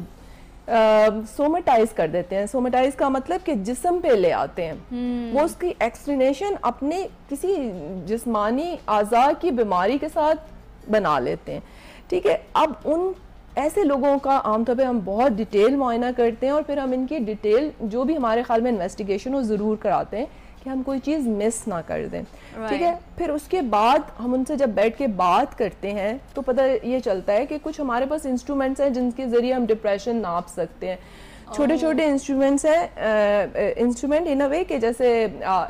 B: سومیٹائز کر دیتے ہیں. سومیٹائز کا مطلب کہ جسم پہ لے آتے ہیں. وہ اس کی ایکسپلینیشن اپنے کسی جسمانی اعضاء کی بیماری کے ساتھ بنا لیتے ہیں. ٹھیک ہے, اب ان ایسے لوگوں کا عام طور پہ ہم بہت ڈیٹیل معائنہ کرتے ہیں اور پھر ہم ان کی ڈیٹیل جو بھی ہمارے خیال میں انویسٹیگیشن وہ ضرور کراتے ہیں کہ ہم کوئی چیز مس نہ کر دیں. ٹھیک ہے, پھر اس کے بعد ہم ان سے جب بیٹھ کے بات کرتے ہیں تو پتہ یہ چلتا ہے کہ کچھ ہمارے پاس انسٹرومنٹس ہیں جن کے ذریعے ہم ڈپریشن ناپ سکتے ہیں. چھوٹے چھوٹے انسٹرومنٹس ہیں, انسٹرومنٹ ان اے وے کہ جیسے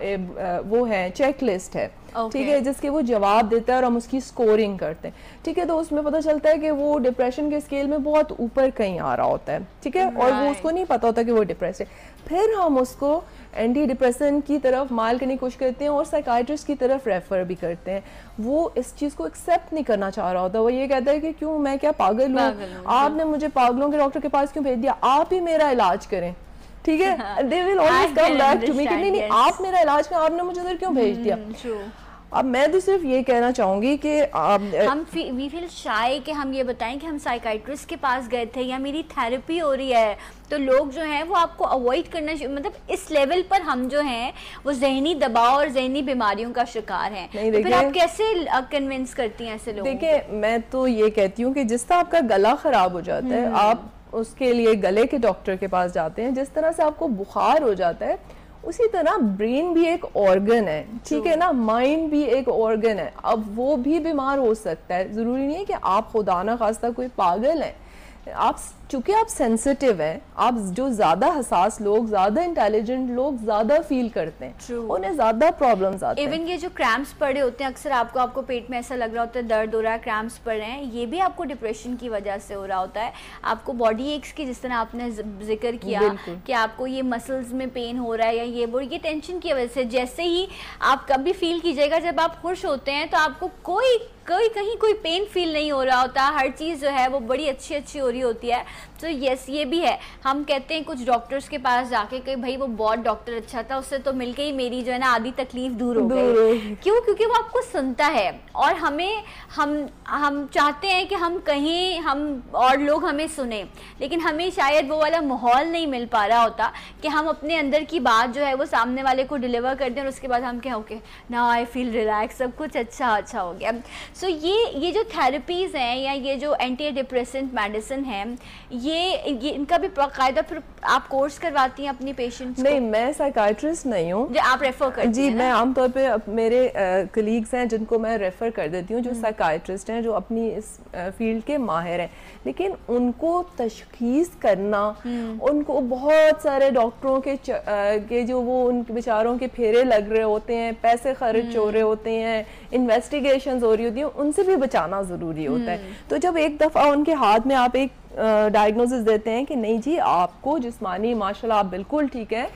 B: وہ ہے چیک لسٹ ہے. ٹھیک ہے, جس کے وہ جواب دیتا ہے اور ہم اس کی سکورنگ کرتے ہیں. ٹھیک ہے, تو اس میں پتہ چلتا ہے کہ وہ ڈپریشن کے اسکیل میں بہت اوپر کہیں آ رہا ہوتا ہے. ٹھیک ہے, اور وہ اس کو نہیں پتا ہوتا کہ وہ ڈپریس ہے. پھر ہم اس کو اینٹی ڈپریسن کی طرف مائل کرنے کی کوشش کرتے ہیں اور سائیکائٹرسٹ کی طرف ریفر بھی کرتے ہیں. وہ اس چیز کو ایکسیپٹ نہیں کرنا چاہ رہا ہوتا. وہ یہ کہتا ہے کہ کیوں, میں کیا پاگل ہوں, آپ نے مجھے پاگلوں کے ڈاکٹر کے پاس کیوں بھیج دیا, آپ ہی میرا علاج کریں. ٹھیک ہے, they will always come back to me کہ نہیں نہیں آپ میرا علاج کریں, آپ نے مجھے ادھر کیوں بھیج دیا. اب میں تو صرف یہ کہنا چاہوں گی کہ
A: ہم وی فیل شائے کہ ہم یہ بتائیں کہ ہم سائیکائٹرسٹ کے پاس گئے تھے یا میری تھیراپی ہو رہی ہے, تو لوگ جو ہیں وہ آپ کو اوائڈ کرنا, مطلب اس لیول پر ہم جو ہیں وہ ذہنی دباؤ اور ذہنی بیماریوں کا شکار ہیں. تو پھر آپ کیسے کنونس کرتی ہیں ایسے لوگوں کو؟
B: دیکھیں, میں تو یہ کہتی ہوں کہ جس طرح آپ کا گلا خراب ہو جاتا ہے آپ اس کے لیے گلے کے ڈاکٹر کے پاس جاتے ہیں, جس طرح سے آپ کو بخار ہو جاتا ہے اسی طرح برین بھی ایک آرگن ہے. ٹھیک ہے نا, مائنڈ بھی ایک آرگن ہے. اب وہ بھی بیمار ہو سکتا ہے, ضروری نہیں ہے کہ آپ خدا نہ خواستہ کوئی پاگل ہیں. آپ چونکہ آپ سینسٹیو ہیں, آپ جو زیادہ حساس لوگ, زیادہ انٹیلیجنٹ لوگ زیادہ فیل کرتے ہیں, انہیں زیادہ پرابلمز آتے ہیں.
A: ایون یہ جو کریمپس پڑے ہوتے ہیں اکثر آپ کو آپ کو پیٹ میں ایسا لگ رہا ہوتا ہے, درد ہو رہا ہے, کریمپس پڑ رہے ہیں, یہ بھی آپ کو ڈپریشن کی وجہ سے ہو رہا ہوتا ہے. آپ کو باڈی ایکس کی جس طرح آپ نے ذکر کیا کہ آپ کو یہ مسلز میں پین ہو رہا ہے یا یہ وہ, یہ ٹینشن کی وجہ سے. جیسے ہی آپ کبھی فیل کیجیے گا جب آپ خوش ہوتے ہیں تو آپ کو کوئی کوئی کہیں کوئی پین فیل نہیں ہو رہا ہوتا, ہر چیز جو ہے وہ بڑی اچھی اچھی ہو رہی ہوتی ہے. تو یس یہ بھی ہے, ہم کہتے ہیں کچھ ڈاکٹرز کے پاس جا کے کہ بھائی وہ بہت ڈاکٹر اچھا تھا, اس سے تو مل کے ہی میری جو ہے نا آدھی تکلیف دور ہو گئی. کیوں؟ کیونکہ وہ آپ کو سنتا ہے اور ہمیں ہم ہم چاہتے ہیں کہ ہم کہیں ہم اور لوگ ہمیں سنیں, لیکن ہمیں شاید وہ والا ماحول نہیں مل پا رہا ہوتا کہ ہم اپنے اندر کی بات جو ہے وہ سامنے والے کو ڈیلیور کر دیں اور اس کے بعد ہم کہیں okay now I feel relax, سب کچھ اچھا اچھا ہو گیا. سو یہ یہ جو تھراپیز ہیں یا یہ جو اینٹی ڈپریسنٹ میڈیسن ہیں یہ یہ ان کا بھی باقاعدہ پھر آپ کورس کرواتی ہیں اپنی پیشنٹس؟
B: نہیں، میں سائیکائٹرسٹ نہیں ہوں.
A: جو آپ ریفر کرتی ہیں؟
B: جی میں عام طور پہ میرے کلیگز ہیں جن کو میں ریفر کر دیتی ہوں جو سائیکائٹرسٹ ہیں، جو اپنی اس فیلڈ کے ماہر ہیں، لیکن ان کو تشخیص کرنا، ان کو بہت سارے ڈاکٹروں کے کے جو وہ ان بیچاروں کے پھیرے لگ رہے ہوتے ہیں، پیسے خرچ ہو رہے ہوتے ہیں، انویسٹیگیشنز ہو رہی ہوتی ہیں، ان سے بھی بچانا ضروری ہوتا ہے. تو جب ایک دفعہ ان کے ہاتھ میں آپ ایک ڈائگنوسس دیتے ہیں کہ نہیں جی آپ کو جسمانی ماشاء اللہ آپ بالکل ٹھیک ہے،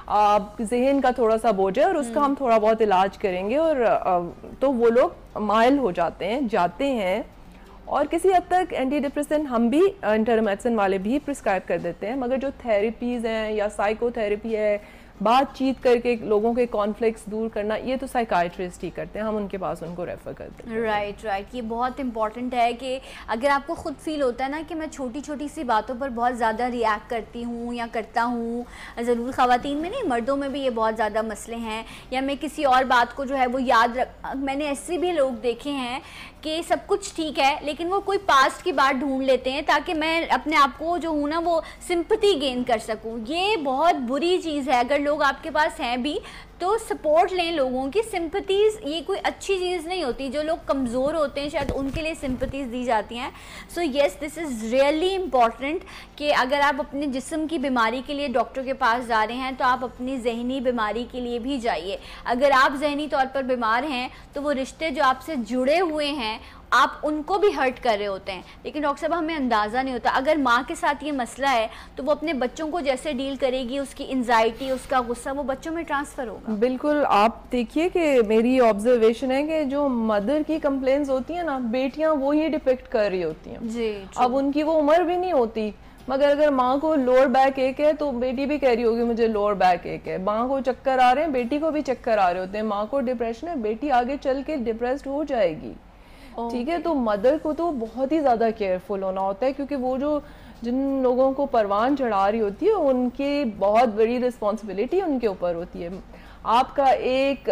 B: آپ ذہن کا تھوڑا سا بوجھ ہے اور اس کا ہم تھوڑا بہت علاج کریں گے، اور تو وہ لوگ مائل ہو جاتے ہیں، جاتے ہیں. اور کسی حد تک اینٹی ڈپریسنٹ ہم بھی انٹر میڈیسن والے بھی پرسکرائب کر دیتے ہیں، مگر جو تھیراپیز ہیں یا سائیکو تھیراپی ہے، بات چیت کر کے لوگوں کے کانفلکٹس دور کرنا، یہ تو سائیکائٹرسٹ ہی کرتے ہیں، ہم ان کے پاس ان کو ریفر کرتے ہیں.
A: رائٹ رائٹ یہ بہت امپورٹنٹ ہے کہ اگر آپ کو خود فیل ہوتا ہے نا کہ میں چھوٹی چھوٹی سی باتوں پر بہت زیادہ ریئیکٹ کرتی ہوں یا کرتا ہوں، ضرور خواتین میں نہیں مردوں میں بھی یہ بہت زیادہ مسئلے ہیں، یا میں کسی اور بات کو جو ہے وہ یاد رکھ، میں نے ایسے بھی لوگ دیکھے ہیں کہ سب کچھ ٹھیک ہے لیکن وہ کوئی پاسٹ کی بات ڈھونڈ لیتے ہیں تاکہ میں اپنے آپ کو جو ہوں نا وہ سمپتھی گین کر سکوں. یہ بہت بری چیز ہے. اگر لوگ آپ کے پاس ہیں بھی تو سپورٹ لیں لوگوں کی. سمپتھیز یہ کوئی اچھی چیز نہیں ہوتی. جو لوگ کمزور ہوتے ہیں شاید ان کے لیے سمپتھیز دی جاتی ہیں. سو یس دس از ریئلی امپورٹنٹ کہ اگر آپ اپنے جسم کی بیماری کے لیے ڈاکٹر کے پاس جا رہے ہیں تو آپ اپنی ذہنی بیماری کے لیے بھی جائیے. اگر آپ ذہنی طور پر بیمار ہیں تو وہ رشتے جو آپ سے جڑے ہوئے ہیں آپ ان کو بھی ہرٹ کر رہے ہوتے ہیں. لیکن ڈاکٹر صاحب ہمیں اندازہ نہیں ہوتا. اگر ماں کے ساتھ یہ مسئلہ ہے تو وہ اپنے بچوں کو جیسے ڈیل کرے گی، اس کی انزائٹی، اس کا غصہ وہ بچوں میں ٹرانسفر ہوگا.
B: بالکل. آپ دیکھیے کہ میری آبزرویشن ہے کہ جو مدر کی کمپلینز ہوتی ہیں نا، بیٹیاں وہی ڈپکٹ کر رہی ہوتی ہیں.
A: جی
B: اب ان کی وہ عمر بھی نہیں ہوتی، مگر اگر ماں کو لوور بیک ایک ہے تو بیٹی بھی کہہ رہی ہوگی مجھے لوور بیک ایک ہے. ماں کو چکر آ رہے ہیں، بیٹی کو بھی چکر آ رہے ہوتے ہیں. ماں کو ڈپریشن ہے، بیٹی آگے چل کے ڈپریسڈ ہو جائے گی. ٹھیک ہے. تو مدر کو تو بہت ہی زیادہ کیئرفل ہونا ہوتا ہے، کیونکہ وہ جو جن لوگوں کو پروان چڑھا رہی ہوتی ہے ان کی بہت بڑی رسپانسبلٹی ان کے اوپر ہوتی ہے. آپ کا ایک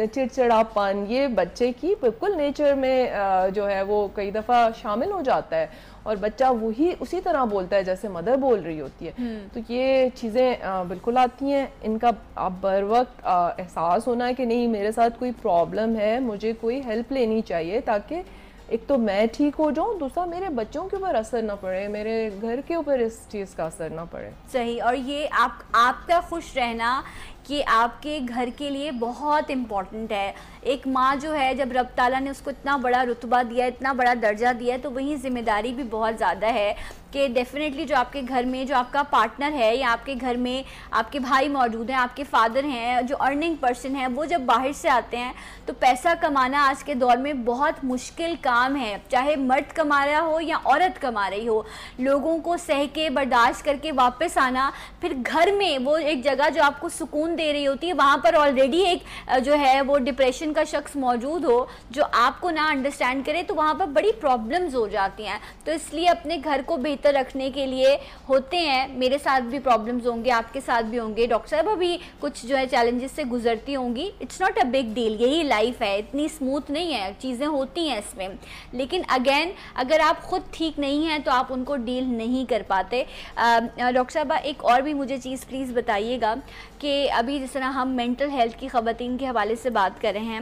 B: چڑچڑاپن یہ بچے کی بالکل نیچر میں جو ہے وہ کئی دفعہ شامل ہو جاتا ہے، اور بچہ وہی اسی طرح بولتا ہے جیسے مدر بول رہی ہوتی ہے. تو یہ چیزیں بالکل آتی ہیں. ان کا آپ بر وقت احساس ہونا ہے کہ نہیں میرے ساتھ کوئی پرابلم ہے، مجھے کوئی ہیلپ لینی چاہیے تاکہ ایک تو میں ٹھیک ہو جاؤں، دوسرا میرے بچوں کے اوپر اثر نہ پڑے، میرے گھر کے اوپر اس چیز کا اثر نہ پڑے.
A: صحیح. اور یہ آپ آپ کا خوش رہنا کہ آپ کے گھر کے لیے بہت امپورٹنٹ ہے. ایک ماں جو ہے جب رب تعالیٰ نے اس کو اتنا بڑا رتبہ دیا، اتنا بڑا درجہ دیا، تو وہیں ذمہ داری بھی بہت زیادہ ہے کہ ڈیفینیٹلی جو آپ کے گھر میں جو آپ کا پارٹنر ہے یا آپ کے گھر میں آپ کے بھائی موجود ہیں، آپ کے فادر ہیں جو ارننگ پرسن ہیں، وہ جب باہر سے آتے ہیں تو پیسہ کمانا آج کے دور میں بہت مشکل کام ہے. چاہے مرد کما رہا ہو یا عورت کما رہی ہو، لوگوں کو سہ کے برداشت کر کے واپس آنا، پھر گھر میں وہ ایک جگہ جو آپ کو سکون دے رہی ہوتی ہے وہاں پر آلریڈی ایک جو ہے وہ ڈپریشن کا شخص موجود ہو جو آپ کو نہ انڈرسٹینڈ کرے، تو وہاں پر بڑی پرابلمز ہو جاتی ہیں. تو اس لیے اپنے گھر کو بہتر رکھنے کے لیے ہوتے ہیں. میرے ساتھ بھی پرابلمز ہوں گے، آپ کے ساتھ بھی ہوں گے، ڈاکٹر صاحب ابھی کچھ جو ہے چیلنجز سے گزرتی ہوں گی. It's not a big deal, یہی لائف ہے، اتنی اسموتھ نہیں ہے، چیزیں ہوتی ہیں اس میں. لیکن اگین اگر آپ خود ٹھیک نہیں ہیں تو آپ ان کو ڈیل نہیں کر پاتے. ڈاکٹر صاحبہ ایک اور بھی مجھے چیز پلیز بتائیے گا کہ ابھی جس طرح ہم مینٹل ہیلتھ کی خواتین کے حوالے سے بات کر رہے ہیں،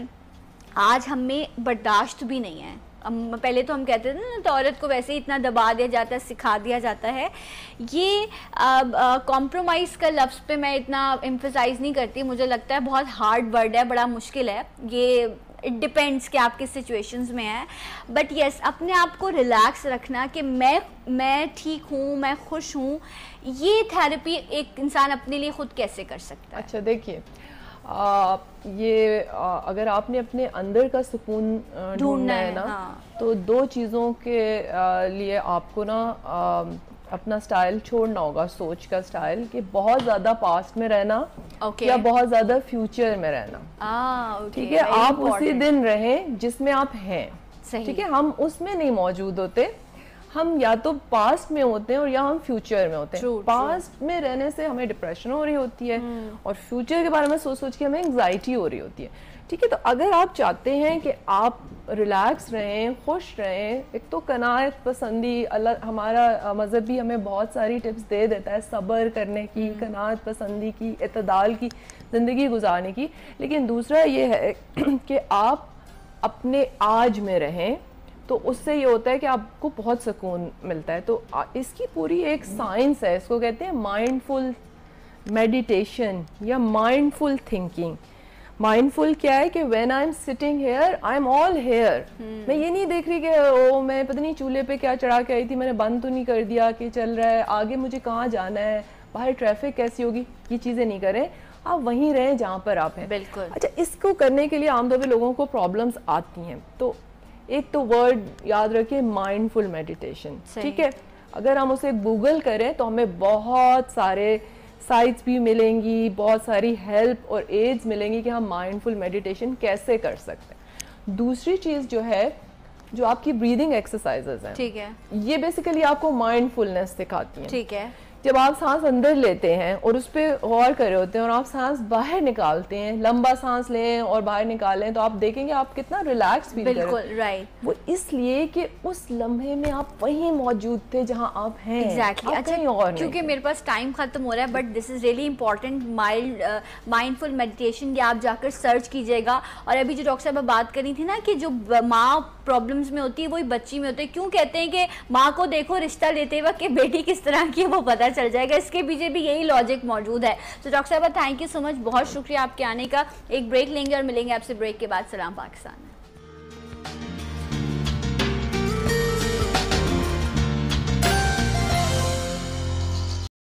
A: آج ہمیں برداشت بھی نہیں ہے. پہلے تو ہم کہتے تھے نا تو عورت کو ویسے ہی اتنا دبا دیا جاتا ہے، سکھا دیا جاتا ہے. یہ کمپرومائز کا لفظ پہ میں اتنا ایمفسائز نہیں کرتی، مجھے لگتا ہے بہت ہارڈ ورڈ ہے، بڑا مشکل ہے. یہ اٹ ڈپینڈس کہ آپ کس سچویشنز میں ہیں. بٹ یس اپنے آپ کو ریلیکس رکھنا کہ میں میں ٹھیک ہوں، میں خوش ہوں، یہ تھراپی ایک انسان اپنے لیے خود کیسے کر سکتا ہے؟
B: اچھا دیکھیے، یہ اگر آپ نے اپنے اندر کا سکون ڈھونڈنا ہے نا، تو دو چیزوں کے لیے آپ کو نا اپنا سٹائل چھوڑنا ہوگا، سوچ کا سٹائل، کہ بہت زیادہ پاسٹ میں رہنا یا بہت زیادہ فیوچر میں رہنا. ٹھیک ہے. آپ اسی دن رہیں جس میں آپ ہیں. ٹھیک ہے. ہم اس میں نہیں موجود ہوتے، ہم یا تو پاسٹ میں ہوتے ہیں اور یا ہم فیوچر میں ہوتے ہیں. پاسٹ میں رہنے سے ہمیں ڈپریشن ہو رہی ہوتی ہے اور فیوچر کے بارے میں سوچ سوچ کے ہمیں انگزائٹی ہو رہی ہوتی ہے. ٹھیک ہے, تو اگر آپ چاہتے ہیں کہ آپ ریلیکس رہیں, خوش رہیں, ایک تو قناعت پسندی, اللہ ہمارا مذہب بھی ہمیں بہت ساری ٹپس دے دیتا ہے صبر کرنے کی, قناعت پسندی کی, اعتدال کی زندگی گزارنے کی. لیکن دوسرا یہ ہے کہ آپ اپنے آج میں رہیں, تو اس سے یہ ہوتا ہے کہ آپ کو بہت سکون ملتا ہے. تو اس کی پوری ایک سائنس ہے, اس کو کہتے ہیں مائنڈ فل میڈیٹیشن یا mindful thinking. Mindful کیا ہے کہ when I am sitting here I am all here. میں یہ نہیں دیکھ رہی کہ او میں پتہ نہیں چولہے پہ کیا چڑھا کے آئی تھی, میں نے بند تو نہیں کر دیا کہ چل رہا ہے, آگے مجھے کہاں جانا ہے, باہر ٹریفک کیسی ہوگی, یہ چیزیں نہیں کریں. آپ وہیں رہیں جہاں پر آپ ہیں.
A: بالکل.
B: اچھا, اس کو کرنے کے لیے عام طور پہ لوگوں کو پرابلمس آتی ہیں. تو ایک تو ورڈ یاد رکھیں مائنڈ فل میڈیٹیشن. ٹھیک ہے, اگر ہم اسے گوگل کریں تو ہمیں بہت سارے سائٹس بھی ملیں گی, بہت ساری ہیلپ اور ایڈز ملیں گی کہ ہم مائنڈ فل میڈیٹیشن کیسے کر سکتے ہیں. دوسری چیز جو ہے, جو آپ کی بریدنگ ایکسرسائزز ہیں,
A: ٹھیک ہے,
B: یہ بیسیکلی آپ کو مائنڈ فلنس سکھاتی ہیں.
A: ٹھیک ہے.
B: جب آپ سانس اندر لیتے ہیں اور اس پہ غور کر رہے ہوتے ہیں اور آپ سانس باہر نکالتے ہیں, لمبا سانس لیں اور باہر نکالیں, تو آپ دیکھیں گے آپ کتنا ریلیکس فیل کریں.
A: بالکل رائٹ.
B: وہ اس لیے کہ اس لمحے میں آپ وہیں موجود تھے جہاں آپ ہیں.
A: ایگزیکٹلی. اچھا, کیونکہ میرے پاس ٹائم ختم ہو رہا ہے, but this is really important mild mindful meditation. یہ آپ جا کر سرچ کیجیے گا. اور ابھی جو ڈاکٹر صاحب بات کری تھی نا کہ جو ماں پرابلمس میں ہوتی ہے وہی بچی میں ہوتی ہے. کیوں کہتے ہیں کہ ماں کو دیکھو رشتہ لیتے وقت کہ بیٹی کس طرح کی ہے وہ پتہ چل جائے گا, اس کے پیچھے بھی یہی لاجک موجود ہے. تو ڈاکٹر صاحبہ تھینک یو سو مچ, بہت شکریہ آپ کے آنے کا. ایک بریک لیں گے اور ملیں گے آپ سے بریک کے بعد. سلام پاکستان.